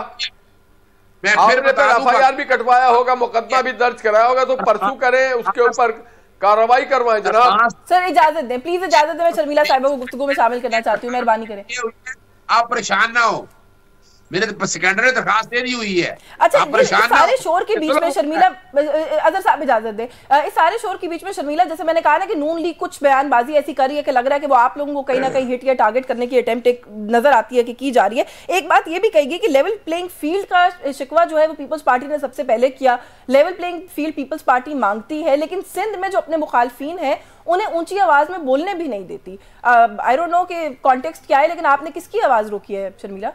आपने फिर एफआईआर भी कटवाया होगा, मुकदमा भी दर्ज कराया होगा, तो परसों करें, उसके ऊपर कार्रवाई करवाएं जनाब। सर इजाजत दें, प्लीज इजाजत दें, मैं शर्मिला साहिबा को गुफ्तगू में शामिल करना चाहती हूँ, मेहरबानी करें। आप परेशान ना हो, मेरे तो सेकेंडरी दरखास्त दे दी हुई है। अच्छा, इस सारे शोर के बीच में शर्मिला, अजहर साहब इजाजत दें, इस सारे शोर के बीच में शर्मिला, जैसे मैंने कहा ना कि नून लीग कुछ बयानबाजी ऐसी कर रही है कि लग रहा है कि वो आप लोगों को कहीं ना कहीं हिट या टारगेट करने की अटेम्प्ट एक नजर आती है कि की जा रही है। एक बात ये भी कही गई कि लेवल प्लेइंग फील्ड का शिकवा जो है वो पीपल्स पार्टी ने सबसे पहले किया। Level playing field Peoples Party मांगती है, लेकिन सिंध में जो अपने मुखालफीन है उन्हें ऊंची आवाज में बोलने भी नहीं देती। आई डोंट नो कि कॉन्टेक्स्ट क्या है, लेकिन आपने किसकी आवाज रोकी है शर्मिला?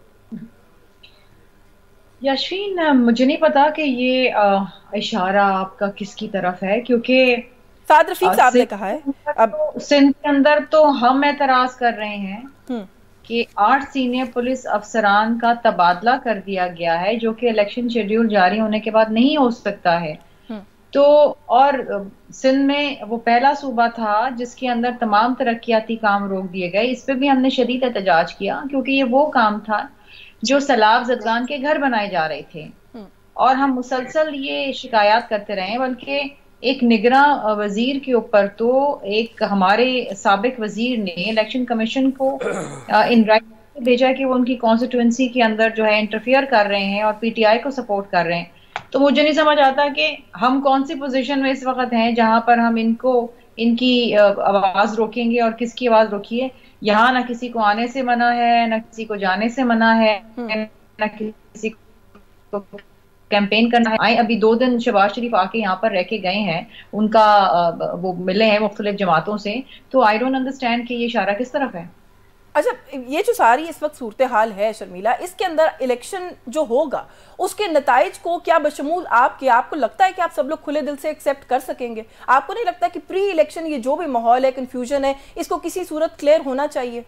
यशवीन, मुझे नहीं पता कि ये इशारा आपका किसकी तरफ है, क्योंकि साद रफीक साहब ने कहा है। अब सिंध के अंदर तो हम एतराज कर रहे हैं कि 8 सीनियर पुलिस अफसरान का तबादला कर दिया गया है, जो कि इलेक्शन शेड्यूल जारी होने के बाद नहीं हो सकता है। तो और सिंध में वो पहला सूबा था जिसके अंदर तमाम तरक्याती काम रोक दिए गए। इस पे भी हमने शदीद एहतजाज किया, क्योंकि ये वो काम था जो सैलाब ज़दगान के घर बनाए जा रहे थे, और हम मुसलसल ये शिकायत करते रहे। बल्कि एक निगरां वजीर के ऊपर तो एक हमारे साबिक वजीर ने इलेक्शन कमीशन को इन राइट भेजा कि वो उनकी कॉन्स्टिट्यूंसी के अंदर जो है इंटरफियर कर रहे हैं और पीटीआई को सपोर्ट कर रहे हैं। तो मुझे नहीं समझ आता कि हम कौन सी पोजीशन में इस वक्त हैं जहां पर हम इनकी आवाज रोकेंगे और किसकी आवाज रोकिए। यहाँ ना किसी को आने से मना है, ना किसी को जाने से मना है, ना किसी को कैंपेन करना है। आए अभी 2 दिन शहबाज शरीफ आके यहाँ पर रह के गए हैं, उनका वो मिले हैं मुख्तलिफ जमातों से। तो आई डोंट अंडरस्टैंड कि ये इशारा किस तरफ है। अच्छा, ये जो सारी इस वक्त सूरत हाल है शर्मिला, इसके अंदर इलेक्शन जो होगा उसके नताइज को क्या बशमूल आपको लगता है कि आप सब लोग खुले दिल से एक्सेप्ट कर सकेंगे? आपको नहीं लगता कि प्री इलेक्शन ये जो भी माहौल है, कंफ्यूजन है, इसको किसी सूरत क्लियर होना चाहिए?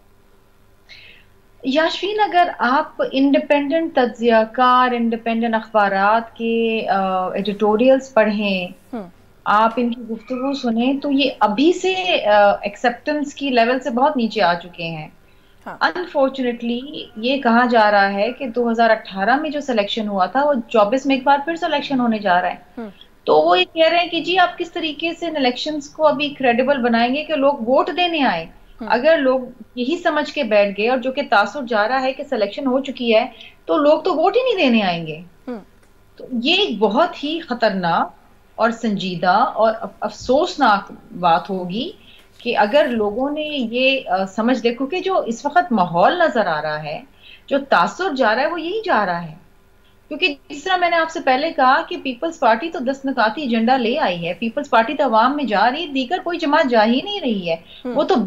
याशवीन, अगर आप इंडिपेंडेंट तज्जियाकार, इंडिपेंडेंट अखबारात के एडिटोरियल्स पढ़ें, आप इनकी गुफ्तगू सुने, तो ये अभी से एक्सेप्टेंस की लेवल से बहुत नीचे आ चुके हैं। अनफॉर्चुनेटली ये कहा जा रहा है कि 2018 में जो सिलेक्शन हुआ था वो 24 में एक बार फिर सिलेक्शन होने जा रहा है। तो वो ये कह रहे हैं कि जी आप किस तरीके से इलेक्शंस को अभी क्रेडिबल बनाएंगे कि लोग वोट देने आए। अगर लोग यही समझ के बैठ गए, और जो कि तासुर जा रहा है कि सिलेक्शन हो चुकी है, तो लोग तो वोट ही नहीं देने आएंगे। तो ये एक बहुत ही खतरनाक और संजीदा और अफसोसनाक बात होगी कि अगर लोगों ने ये समझ, देखो कि जो इस वक्त माहौल नजर आ रहा है, जो तासुर जा रहा है, वो यही जा रहा है। क्योंकि जिस तरह मैंने आपसे पहले कहा कि पीपल्स पार्टी तो 10 नकाती एजेंडा ले आई है, पीपल्स पार्टी तो अवाम में जा रही है, दीगर कोई जमात जा ही नहीं रही है। वो तो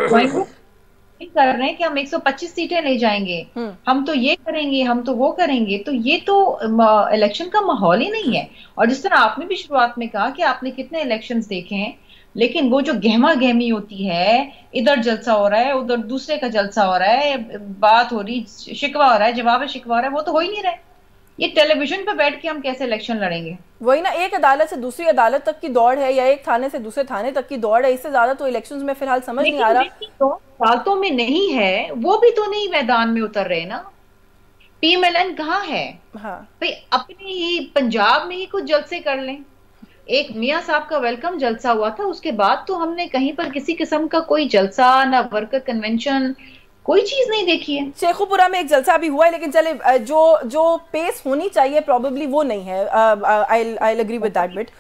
कर रहे हैं कि हम 125 सीटें ले जाएंगे, हम तो ये करेंगे, हम तो वो करेंगे। तो ये तो इलेक्शन का माहौल ही नहीं है। और जिस तरह आपने भी शुरुआत में कहा कि आपने कितने इलेक्शंस देखे हैं, लेकिन वो जो गहमा गहमी होती है, इधर जलसा हो रहा है, उधर दूसरे का जलसा हो रहा है, बात हो रही, शिकवा हो रहा है, जवाब शिकवा हो रहा है, वो तो हो ही नहीं रहा है। ये टेलीविजन पे बैठ के हम कैसे इलेक्शन लड़ेंगे? वही ना, एक अदालत से दूसरी अदालत तक की दौड़ है, या एक थाने से दूसरे थाने तक की दौड़ है। इससे ज्यादा तो इलेक्शंस में फिलहाल समझ नहीं आ रहा। अदालतों में नहीं है, वो भी तो नहीं मैदान में उतर रहे ना। पीएमएलएन कहाँ है? हाँ भाई, अपने ही पंजाब में ही कुछ जलसे कर लें। एक मियाँ साहब का वेलकम जलसा हुआ था, उसके बाद तो हमने कहीं पर किसी किस्म का कोई जलसा, ना वर्कर कन्वेंशन, कोई चीज नहीं देखी है। शेखुपुरा में एक जलसा भी हुआ है, लेकिन चले जो पेस होनी चाहिए प्रोबेबली वो नहीं है। I agree with that bit.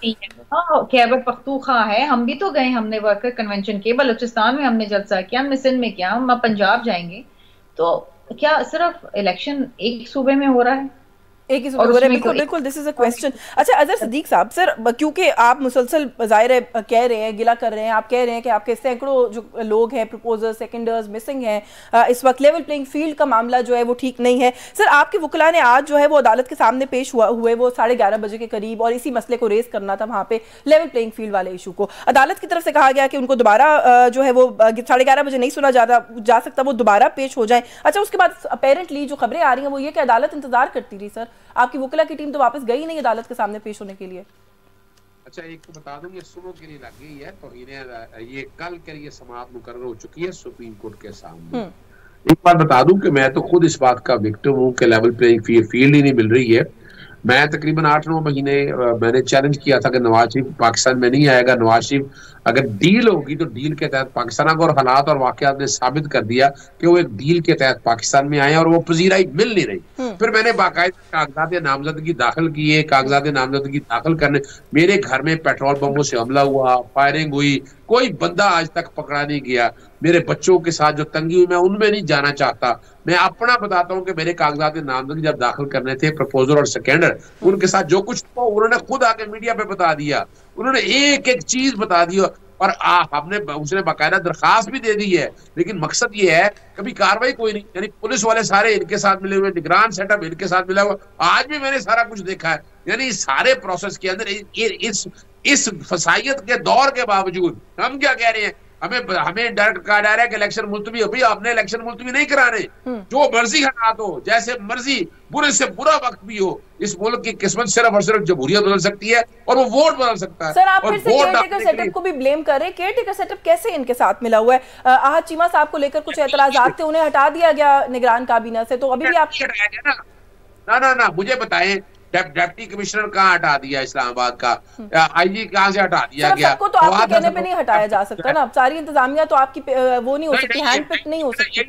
Khyber Pakhtunkhwa है, हम भी तो गए, हमने वर्कर कन्वेंशन के, बलूचिस्तान में हमने जलसा किया, हमने सिंध में किया, हम पंजाब जाएंगे। तो क्या सिर्फ इलेक्शन एक सूबे में हो रहा है? एक ही बिल्कुल बिल्कुल, दिस इज अ क्वेश्चन। अच्छा अजहर सिद्दीक साहब, सर क्योंकि आप मुसलसल ज़ाहिर है कह रहे हैं, गिला कर रहे हैं, आप कह रहे हैं कि आपके सैकड़ों जो लोग हैं, प्रपोजर्स, सेकेंडर्स मिसिंग हैं, इस वक्त लेवल प्लेइंग फील्ड का मामला जो है वो ठीक नहीं है। सर आपके वकला ने आज जो है वो अदालत के सामने पेश हुए वो 11:30 बजे के करीब, और इसी मसले को रेज करना था वहाँ पे, लेवल प्लेइंग फील्ड वाले इशू को। अदालत की तरफ से कहा गया कि उनको दोबारा जो है वो 11:30 बजे नहीं सुना जा सकता, वो दोबारा पेश हो जाए। अच्छा, उसके बाद अपेरेंटली जो खबरें आ रही हैं वो ये कि अदालत इंतजार करती रही। सर आपकी वकला की टीम तो वापस गई नहीं अदालत के सामने पेश होने के लिए। अच्छा, एक तो बता दूं, ये सुबह के लिए लग गई है, तो ये कल के लिए समाअत मुकर्रर हो चुकी है सुप्रीम कोर्ट के सामने। एक बात बता दूं कि मैं तो खुद इस बात का विक्टिम हूं कि लेवल प्लेइंग फील्ड ही नहीं मिल रही है। मैं तकरीबन 8-9 महीने मैंने चैलेंज किया था कि नवाज शरीफ पाकिस्तान में नहीं आएगा। नवाज शरीफ अगर डील होगी तो डील के तहत पाकिस्तान को, और हालात और वाकयात ने साबित कर दिया कि वो एक डील के तहत पाकिस्तान में आए, और वो पजीराई मिल नहीं रही। फिर मैंने बाकायदा कागजात नामजदगी दाखिल किए। कागजात नामजदगी दाखिल करने, मेरे घर में पेट्रोल बमों से हमला हुआ, फायरिंग हुई, कोई बंदा आज तक पकड़ा नहीं गया। मेरे बच्चों के साथ जो तंगी हुई, मैं उनमें नहीं जाना चाहता। मैं अपना बताता हूँ कि मेरे कागजात नामजदगी जब दाखिल करने थे, प्रपोजल और सेकेंडर, उनके साथ जो कुछ था उन्होंने खुद आके मीडिया पे बता दिया। उन्होंने एक एक चीज बता दी, और हमने उसने बाकायदा दरखास्त भी दे दी है। लेकिन मकसद ये है, कभी कार्रवाई कोई नहीं। यानी पुलिस वाले सारे इनके साथ मिले हुए, निगरान सेटअप इनके साथ मिला हुआ। आज भी मैंने सारा कुछ देखा है। यानी सारे प्रोसेस के अंदर इस फसाइयत के दौर के बावजूद हम क्या कह रहे हैं, हमें डायरेक्ट कहा जा रहा है कि इलेक्शन मुलतवी हो। भाई आपने इलेक्शन मुलतवी नहीं कराने, जो मर्जी हालात हो, जैसे मर्जी, बुरे से बुरा वक्त भी हो, इस मुल्क की किस्मत सिर्फ और सिर्फ जमहूरियत बदल सकती है, और वो वोट बदल सकता है। सर आप फिर से केयरटेकर सेटअप को भी ब्लेम कर रहे हैं। केयरटेकर सेटअप कैसे इनके साथ मिला हुआ है? आहत चीमा साहब को लेकर कुछ एतराजात थे, उन्हें हटा दिया गया निगरान काबीना से, तो अभी भी आप ना मुझे बताएं, डिप्टी कमिश्नर कहाँ हटा दिया इस्लामाबाद का, आईजी कहाँ से हटा दिया गया? सबको तो आपके कहने पे नहीं हटाया जा सकता ना, सारी इंतजामिया तो आपकी वो नहीं हो सकती, हैंड पिक नहीं हो सकती।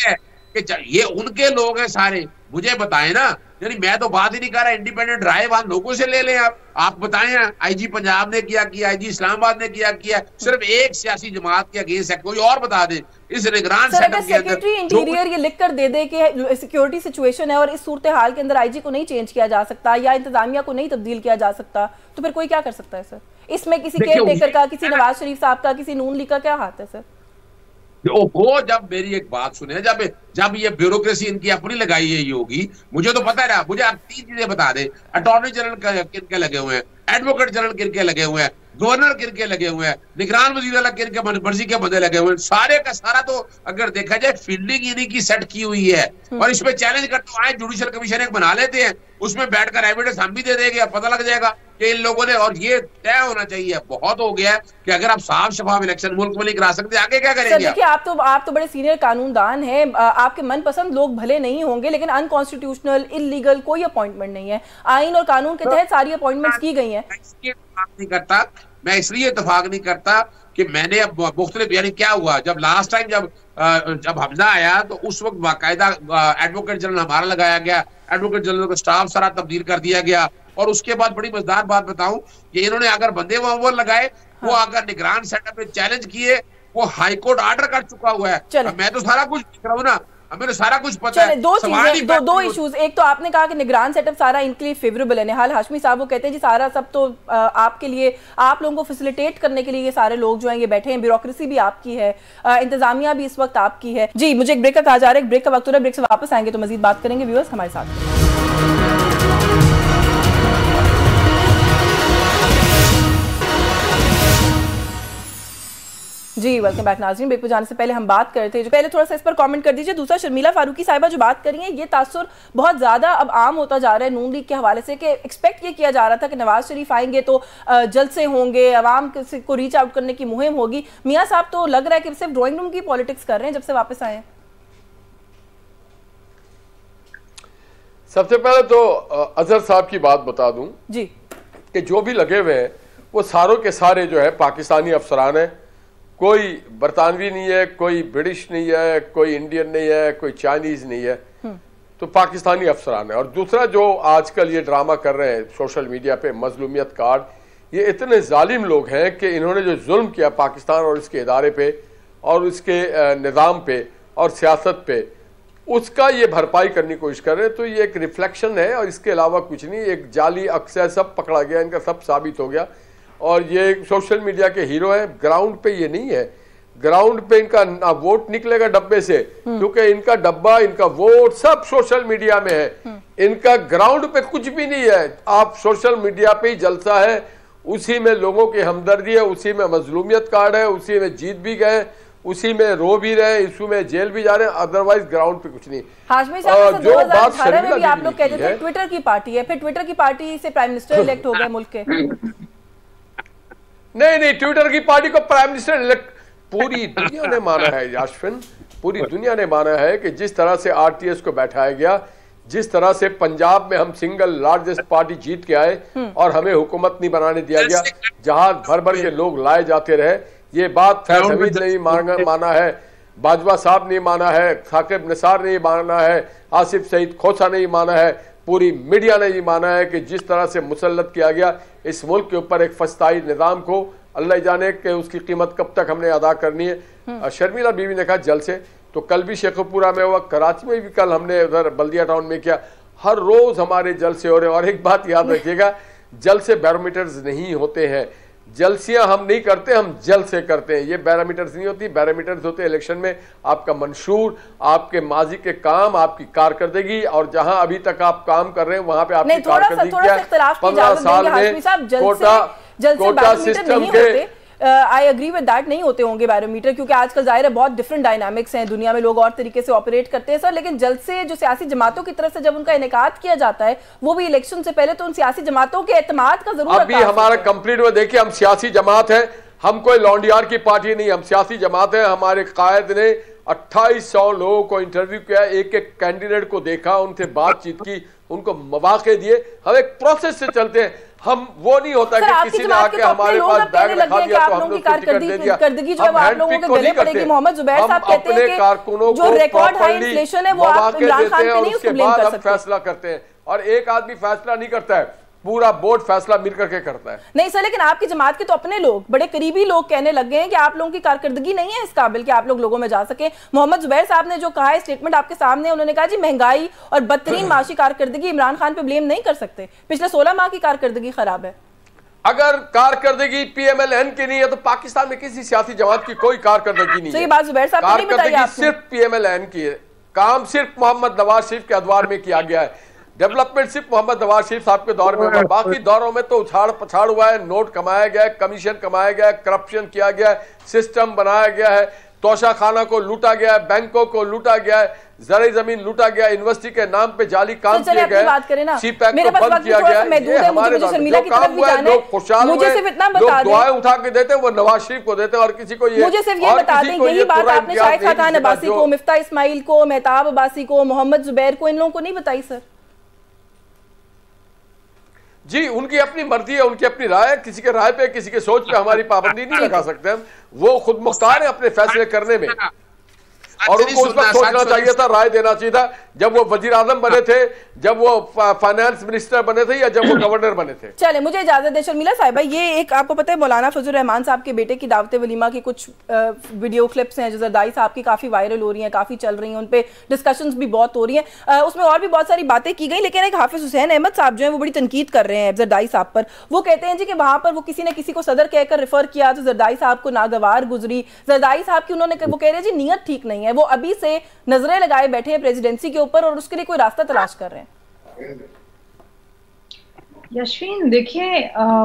ये उनके लोग हैं सारे, मुझे बताएं ना। यानी मैं तो बात ही नहीं कर रहा, इंडिपेंडेंट राय वहां लोगों से ले लें। आप बताएं, आईजी पंजाब ने किया, आईजी इस्लामाबाद ने किया, सिर्फ एक सियासी जमात के अगेंस्ट है, कोई और बता दे। इस निगरान सेटअप के अंदर सेक्रेटरी इंटीरियर ये लिख कर दे कि सिक्योरिटी सिचुएशन है और इस सूरत हाल के अंदर आईजी को नहीं चेंज किया जा सकता या इंतजामिया को नहीं तब्दील किया जा सकता, तो फिर कोई क्या कर सकता है सर? इसमें किसी केयर टेकर का, किसी नवाज शरीफ साहब का, किसी नून लीग का क्या हाथ है सर? वो जब मेरी एक बात सुने, जब ये ब्यूरोक्रेसी इनकी अपनी लगाई है होगी, मुझे तो पता है, मुझे आप 3 चीजें बता दें। अटॉर्नी जनरल किनके लगे हुए हैं, एडवोकेट जनरल किनके लगे हुए हैं, गवर्नर किनके लगे हुए हैं, निगरान वजीर अला किनके मर्जी के बंदे लगे हुए हैं। सारे का सारा तो अगर देखा जाए फील्डिंग इन्हीं की सेट की हुई है, और इसमें चैलेंज करते आए जुडिशियल कमीशन एक बना लेते हैं, उसमें बैठकर एविडेंस हम भी दे देंगे, पता लग जाएगा कि इन लोगों ने। और ये तय होना चाहिए, बहुत हो गया है कि अगर आप साफ शफाफ इलेक्शन मुल्क में नहीं करा सकते, आगे क्या करेंगे? देखिए, आप तो बड़े सीनियर कानूनदान हैं, आपके मनपसंद लोग भले नहीं होंगे, लेकिन अनकॉन्स्टिट्यूशनल, इलीगल कोई अपॉइंटमेंट नहीं है। आइन और कानून के तहत सारी अपॉइंटमेंट्स की गई हैं। मैं इसलिए इत्तेफाक नहीं करता कि मैंने अब मुख्तलिफ, यानी क्या हुआ, जब लास्ट टाइम जब हमजा आया तो उस वक्त बाकायदा एडवोकेट जनरल हमारा लगाया गया, एडवोकेट जनरल का स्टाफ सारा तब्दील कर दिया गया, और उसके बाद बड़ी मजेदार बात बताऊं कि इन्होंने अगर बंदे वो लगाए, वो अगर निगरान सेटअप में चैलेंज किए, वो हाई कोर्ट ऑर्डर कर चुका हुआ है। मैं तो सारा कुछ दिख रहा हूँ ना, हमें सारा कुछ पता है। दो इश्यूज, एक तो आपने कहा कि निगरान सेटअप सारा इनके लिए फेवरेबल है। निहाल हाशमी साहब वो कहते हैं जी सारा सब तो आपके लिए, आप लोगों को फैसिलिटेट करने के लिए ये सारे लोग जो हैं ये बैठे हैं, ब्यूरोक्रेसी भी आपकी है, इंतजामिया भी इस वक्त आपकी है। जी, मुझे एक ब्रेक का कहा जा रहा है, ब्रेक का वक्त हो रहा है, ब्रेक से वापस आएंगे तो मजीद बात करेंगे। व्यूअर्स हमारे साथ जी, वेलकम बैक नाज़रीन। ब्रेक पर जाने से पहले हम बात कर रहे थे, जो पहले थोड़ा सा इस पर कमेंट कर दीजिए। दूसरा, शर्मिला फारूकी साहिबा जो बात कर रही हैं, ये तासुर बहुत ज़्यादा अब आम होता जा रहा है नून लीग के हवाले से, कि एक्सपेक्ट ये किया जा रहा था कि नवाज शरीफ आएंगे तो जलसे होंगे, अवाम को रीच आउट करने की मुहिम होगी। मियाँ साहब तो लग रहा है कि सिर्फ ड्राइंग रूम की पॉलिटिक्स कर रहे हैं जब से वापस आए हैं। सबसे पहले तो अजहर साहब की बात बता दूं जी कि जो भी लगे हुए हैं वो सारों के सारे जो है पाकिस्तानी अफसरान हैं। कोई बरतानवी नहीं है, कोई ब्रिटिश नहीं है, कोई इंडियन नहीं है, कोई चाइनीज नहीं है, तो पाकिस्तानी अफसरान है। और दूसरा, जो आजकल ये ड्रामा कर रहे हैं सोशल मीडिया पे मजलूमियत कार्ड, ये इतने जालिम लोग हैं कि इन्होंने जो जुल्म किया पाकिस्तान और इसके इदारे पे और उसके निज़ाम पे और सियासत पे, उसका ये भरपाई करने की कोशिश कर रहे हैं। तो ये एक रिफ्लेक्शन है और इसके अलावा कुछ नहीं। एक जाली अक्स है, सब पकड़ा गया, इनका सब साबित हो गया। और ये सोशल मीडिया के हीरो हैं, ग्राउंड पे ये नहीं है। ग्राउंड पे इनका ना वोट निकलेगा डब्बे से, क्योंकि इनका डब्बा, इनका वोट सब सोशल मीडिया में है। इनका ग्राउंड पे कुछ भी नहीं है। आप सोशल मीडिया पे ही जलसा है, उसी में लोगों की हमदर्दी है, उसी में मजलूमियत कार्ड है, उसी में जीत भी गए, उसी में रो भी रहे, इशू में जेल भी जा रहे हैं। अदरवाइज ग्राउंड पे कुछ नहीं। हाशमी साहब, 2018 में भी आप लोग कहते थे ट्विटर की पार्टी है, फिर ट्विटर की पार्टी से प्राइम मिनिस्टर इलेक्ट हो गए मुल्क के। नहीं, ट्विटर की पार्टी को प्राइम मिनिस्टर इलेक्ट पूरी दुनिया ने माना है याशफिन, पूरी दुनिया ने माना है कि जिस तरह से आरटीएस को बैठाया गया, जिस तरह से पंजाब में हम सिंगल लार्जेस्ट पार्टी जीत के आए और हमें हुकूमत नहीं बनाने दिया गया, जहां भर भर के लोग लाए जाते रहे, ये बात फैज हमीद ने माना है, बाजवा साहब ने माना है, साकिब निसार ने माना है, आसिफ सईद खोसा ने माना है, पूरी मीडिया ने ये माना है कि जिस तरह से मुसल्लत किया गया इस मुल्क के ऊपर एक फस्ताई निज़ाम को, अल्लाह जाने कि उसकी कीमत कब तक हमने अदा करनी है। शर्मिला बीवी ने कहा जलसे, तो कल भी शेखपुरा में हुआ, कराची में भी कल हमने उधर बल्दिया टाउन में किया। हर रोज हमारे जलसे हो रहे हैं। और एक बात याद रखिएगा, जलसे बैरोमीटर्स नहीं होते हैं, जलसियां हम नहीं करते, हम जल से करते हैं। ये बैरोमीटर्स नहीं होती, बैरोमीटर्स होते हैं इलेक्शन में आपका मंशूर, आपके माजी के काम, आपकी कारकर्दगी, और जहां अभी तक आप काम कर रहे हैं वहां पे आपकी कारकर्दगी क्या है। 15 साल में कोटा सिस्टम के आई एग्री विद दैट नहीं होते होंगे बैरोमीटर, क्योंकि आजकल जाहिर है बहुत डिफरेंट डायनामिक्स हैं दुनिया में, लोग और तरीके से ऑपरेट करते हैं सर। लेकिन जल्द से जो सियासी जमातों की तरफ से जब उनका इनेकाद किया जाता है, वो भी इलेक्शन से पहले, तो उन सियासी जमातों के एतमाद का जरूर अभी हमारा कंप्लीट में देखिए, हम सियासी जमात है, हम कोई लौंडियार की पार्टी नहीं, हम सियासी जमात है। हमारे कायद ने 2800 लोगों को इंटरव्यू किया, एक एक कैंडिडेट को देखा, उनसे बातचीत की, उनको मौके दिए। हम एक प्रोसेस से चलते हैं, हम वो नहीं होता कि किसी ने आके हमारे पास बैग रखा दिया तो हमने उसको टिकट दे दिया। हम हैंडपिक को नहीं करते, हम अपने कारकुनों को प्रॉपर्ली मौके देते हैं और उसके बाद हम फैसला करते हैं। और एक आदमी फैसला नहीं करता है, पूरा बोर्ड फैसला मिल करके करता है। नहीं सर, लेकिन आपकी जमात के तो अपने लोग, बड़े करीबी लोग कहने लग गए हैं कि आप लोगों की कारकर्दगी नहीं है इस काबिल कि आप लोग लोगों में जा सके। मोहम्मद जुबैर साहब ने जो कहा है, स्टेटमेंट आपके सामने, उन्होंने कहा जी महंगाई और बदतरीन माशी कारकर्दगी इमरान खान पे ब्लेम नहीं कर सकते, पिछले 16 माह की कारकर्दगी खराब है। अगर कारकर्दगी पीएमएल-एन की नहीं है तो पाकिस्तान में किसी सियासी जमात की कोई कारकर्दगी नहीं है। कारकर्दगी सिर्फ पीएमएल-एन की है। काम सिर्फ मोहम्मद नवाज शरीफ के अदवार में किया गया है। डेवलपमेंट सिर्फ मोहम्मद नवाज शरीफ साहब के दौर में हुआ, बाकी दौरों में तो उछाड़ पछाड़ हुआ है, नोट कमाया गया है, कमीशन कमाया गया है, करप्शन किया गया है, सिस्टम बनाया गया है, तोशा खाना को लूटा गया है, बैंकों को लूटा गया है, ज़राई जमीन लूटा गया, यूनिवर्सिटी के नाम पे जाली काम किए गए, सीपैक को बंद किया गया। ये हमारे जो काम हुआ है, लोग खुशहाल हुए, लोग दुआएं उठा के देते हैं, वो नवाज शरीफ को देते हैं और किसी को ये। मुझे सिर्फ ये बता दें, यही बात आपने शाहिद खान अब्बासी को, मिफ्ता इस्माइल को, मेहताब अब्बासी को, मोहम्मद जुबैर को, इन लोगों को नहीं बताई सर? जी, उनकी अपनी मर्जी है, उनकी अपनी राय है, किसी के राय पे किसी के सोच पे हमारी पाबंदी नहीं लगा सकते हम। वो खुद मुख्तार है अपने फैसले करने में, और उनको उस वक्त सोचना चाहिए था, राय देना चाहिए था जब वो वजीर आजम बने थे, जब वो फाइनेंस मिनिस्टर बने थे, या जब वो गवर्नर बने थे। चले, मुझे इजाजत दे शर्मिला साहिबा। ये एक आपको पता है मौलाना फजल रहमान साहब के बेटे की दावत वलीमा की कुछ वीडियो क्लिप्स हैं जो जरदारी साहब की काफी वायरल हो रही हैं, काफी चल रही हैं, उन पे डिस्कशंस भी बहुत हो रही हैं, उसमें और भी बहुत सारी बातें की गई। लेकिन एक हाफिज हुसैन अहमद साहब जो है वो बड़ी तनकीद कर रहे हैं जरदारी साहब पर। वो कहते हैं जी कि वहां पर वो किसी ने किसी को सदर कहकर रेफर किया तो जरदारी साहब को नागवार गुजरी। जरदारी साहब की उन्होंने वो कह रहे हैं जी नीयत ठीक नहीं है, वो अभी से नजरें लगाए बैठे हैं प्रेसिडेंसी के ऊपर और उसके लिए कोई रास्ता तलाश कर रहे हैं। यशवीन देखिए,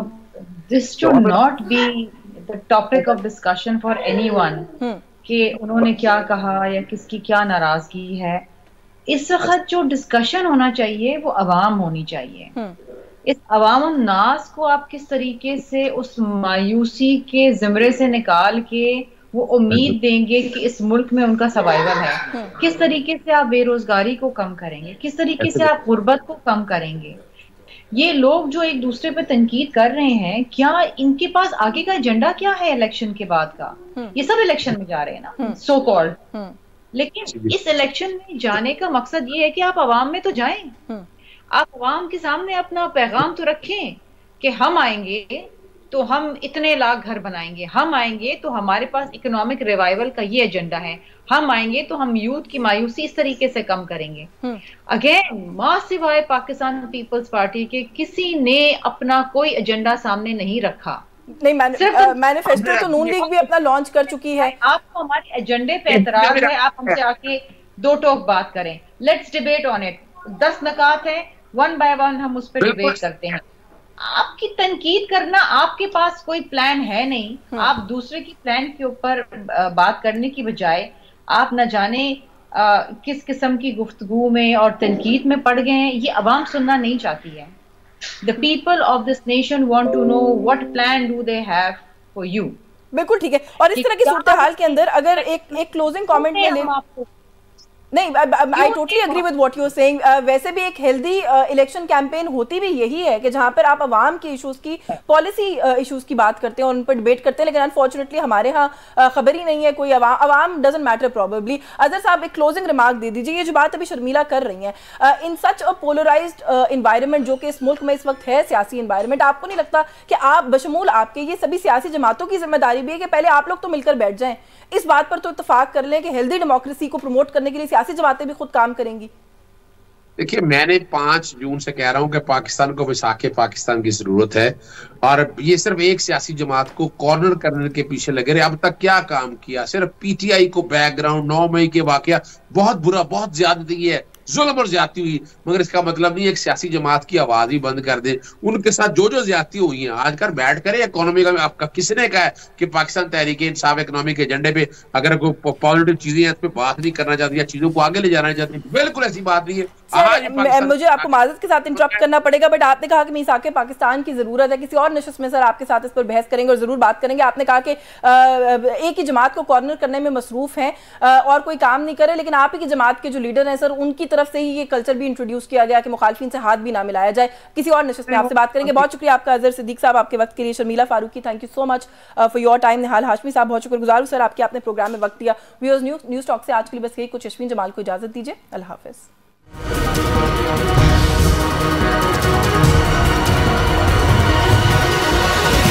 this should not be the topic of discussion for anyone कि उन्होंने क्या कहा या किसकी क्या नाराजगी है। इस वक्त जो डिस्कशन होना चाहिए वो अवाम होनी चाहिए। इस अवाम नास को आप किस तरीके से उस मायूसी के ज़िमरे से निकाल के वो उम्मीद देंगे कि इस मुल्क में उनका सर्वाइवल है, किस तरीके से आप बेरोजगारी को कम करेंगे, किस तरीके से आप गुर्बत को कम करेंगे। ये लोग जो एक दूसरे पे तनकीद कर रहे हैं, क्या इनके पास आगे का एजेंडा क्या है इलेक्शन के बाद का? ये सब इलेक्शन में जा रहे हैं ना सो कॉल्ड, लेकिन इस इलेक्शन में जाने का मकसद ये है कि आप अवाम में तो जाएं, आप अवाम के सामने अपना पैगाम तो रखें कि हम आएंगे तो हम इतने लाख घर बनाएंगे, हम आएंगे तो हमारे पास इकोनॉमिक रिवाइवल का ये एजेंडा है, हम आएंगे तो हम यूथ की मायूसी इस तरीके से कम करेंगे। अगेन मां सिवाय पाकिस्तान पीपल्स पार्टी के किसी ने अपना कोई एजेंडा सामने नहीं रखा। नहीं, मैनिफेस्टो तो नून लीग भी अपना लॉन्च कर चुकी है। आपको हमारे एजेंडे पे एतराज है, आप हमसे आके दो टोक बात करें, लेट्स डिबेट ऑन इट। 10 नकात है, वन बाय वन हम उस पर डिबेट करते हैं। आपकी तनकीद करना, आपके पास कोई प्लान है नहीं, आप दूसरे की प्लान के ऊपर बात करने की बजाय आप न जाने किस किस्म की गुफ्तगू में और तनकीद में पड़ गए हैं। ये अवाम सुनना नहीं चाहती है। The people of this nation want to know what plan do they have for you. बिल्कुल ठीक है। और इस तरह की सूरत हाल के अंदर अगर एक क्लोजिंग कमेंट में ले, नहीं, I totally agree with what you are saying. वैसे भी एक हेल्दी इलेक्शन कैंपेन होती भी यही है कि जहां पर आप अवाम की इश्यूज की, पॉलिसी इश्यूज की बात करते हैं और उन पर डिबेट करते हैं। लेकिन अनफॉर्चुनेटली हमारे यहाँ खबर ही नहीं है कोई, अवाम डजंट मैटर प्रोबेबली। अजहर साहब एक क्लोजिंग रिमार्क दे दीजिए। ये जो बात अभी शर्मिला कर रही हैं, इन सच अ पोलराइज्ड इन्वायरमेंट जो कि इस मुल्क में इस वक्त है, सियासी इन्वायरमेंट, आपको नहीं लगता कि आप बशमूल आपके ये सभी सियासी जमातों की जिम्मेदारी भी है कि पहले आप लोग तो मिलकर बैठ जाएं, इस बात पर तो इत्तेफाक कर लें कि हेल्दी डेमोक्रेसी को प्रमोट करने के लिए सियासी जमातें भी खुद काम करेंगी? देखिए, मैंने 5 जून से कह रहा हूं कि पाकिस्तान को विसाखे पाकिस्तान की जरूरत है, और ये सिर्फ एक सियासी जमात को कॉर्नर करने के पीछे लगे रहे। अब तक क्या काम किया? सिर्फ पीटीआई को बैकग्राउंड, 9 मई के वाकया बहुत बुरा, बहुत ज्यादती है, जुल्म और ज्यादती हुई, मगर इसका मतलब नहीं एक सियासी जमात की आवाज ही बंद कर दे। उनके साथ जो जो ज्यादती हुई है आज कर बैठ करे इकोनॉमी का। आपका किसने कहा है कि पाकिस्तान तहरीक इंसाफ इकोनॉमी के एजेंडे पे अगर कोई पॉजिटिव चीजें हैं इस पे बात नहीं करना चाहती या चीजों को आगे ले जाना चाहती? बिल्कुल ऐसी बात नहीं है। मुझे आपको माजरत के साथ इंटरप्ट करना पड़ेगा, बट आपने कहा कि मीसाके पाकिस्तान की जरूरत है। किसी और नशिस्त में सर आपके साथ इस पर बहस करेंगे और जरूर बात करेंगे। आपने कहा कि एक ही जमात को कॉर्नर करने में मसरूफ हैं और कोई काम नहीं करे, लेकिन आप ही की जमात के जो लीडर हैं सर, उनकी तरफ से ही ये कल्चर भी इंट्रोड्यूस किया गया कि मुखालफिन से हाथ भी ना मिलाया जाए। किसी और नशिस्त में आपसे बात करेंगे। बहुत शुक्रिया आपका अजहर सिद्दीक साहब, आपके वक्त के लिए। Sharmila Farooqui, thank you so much for your time. Nihal Hashmi साहब, बहुत शुक्रगुजार हूं सर आपके, आपने प्रोग्राम में वक्त दिया। व्यूअर्स, न्यूज़ टॉक से आज के लिए बस यही कुछ। यशवीन जमाल को इजाजत दीजिए। अल्लाह हाफिज।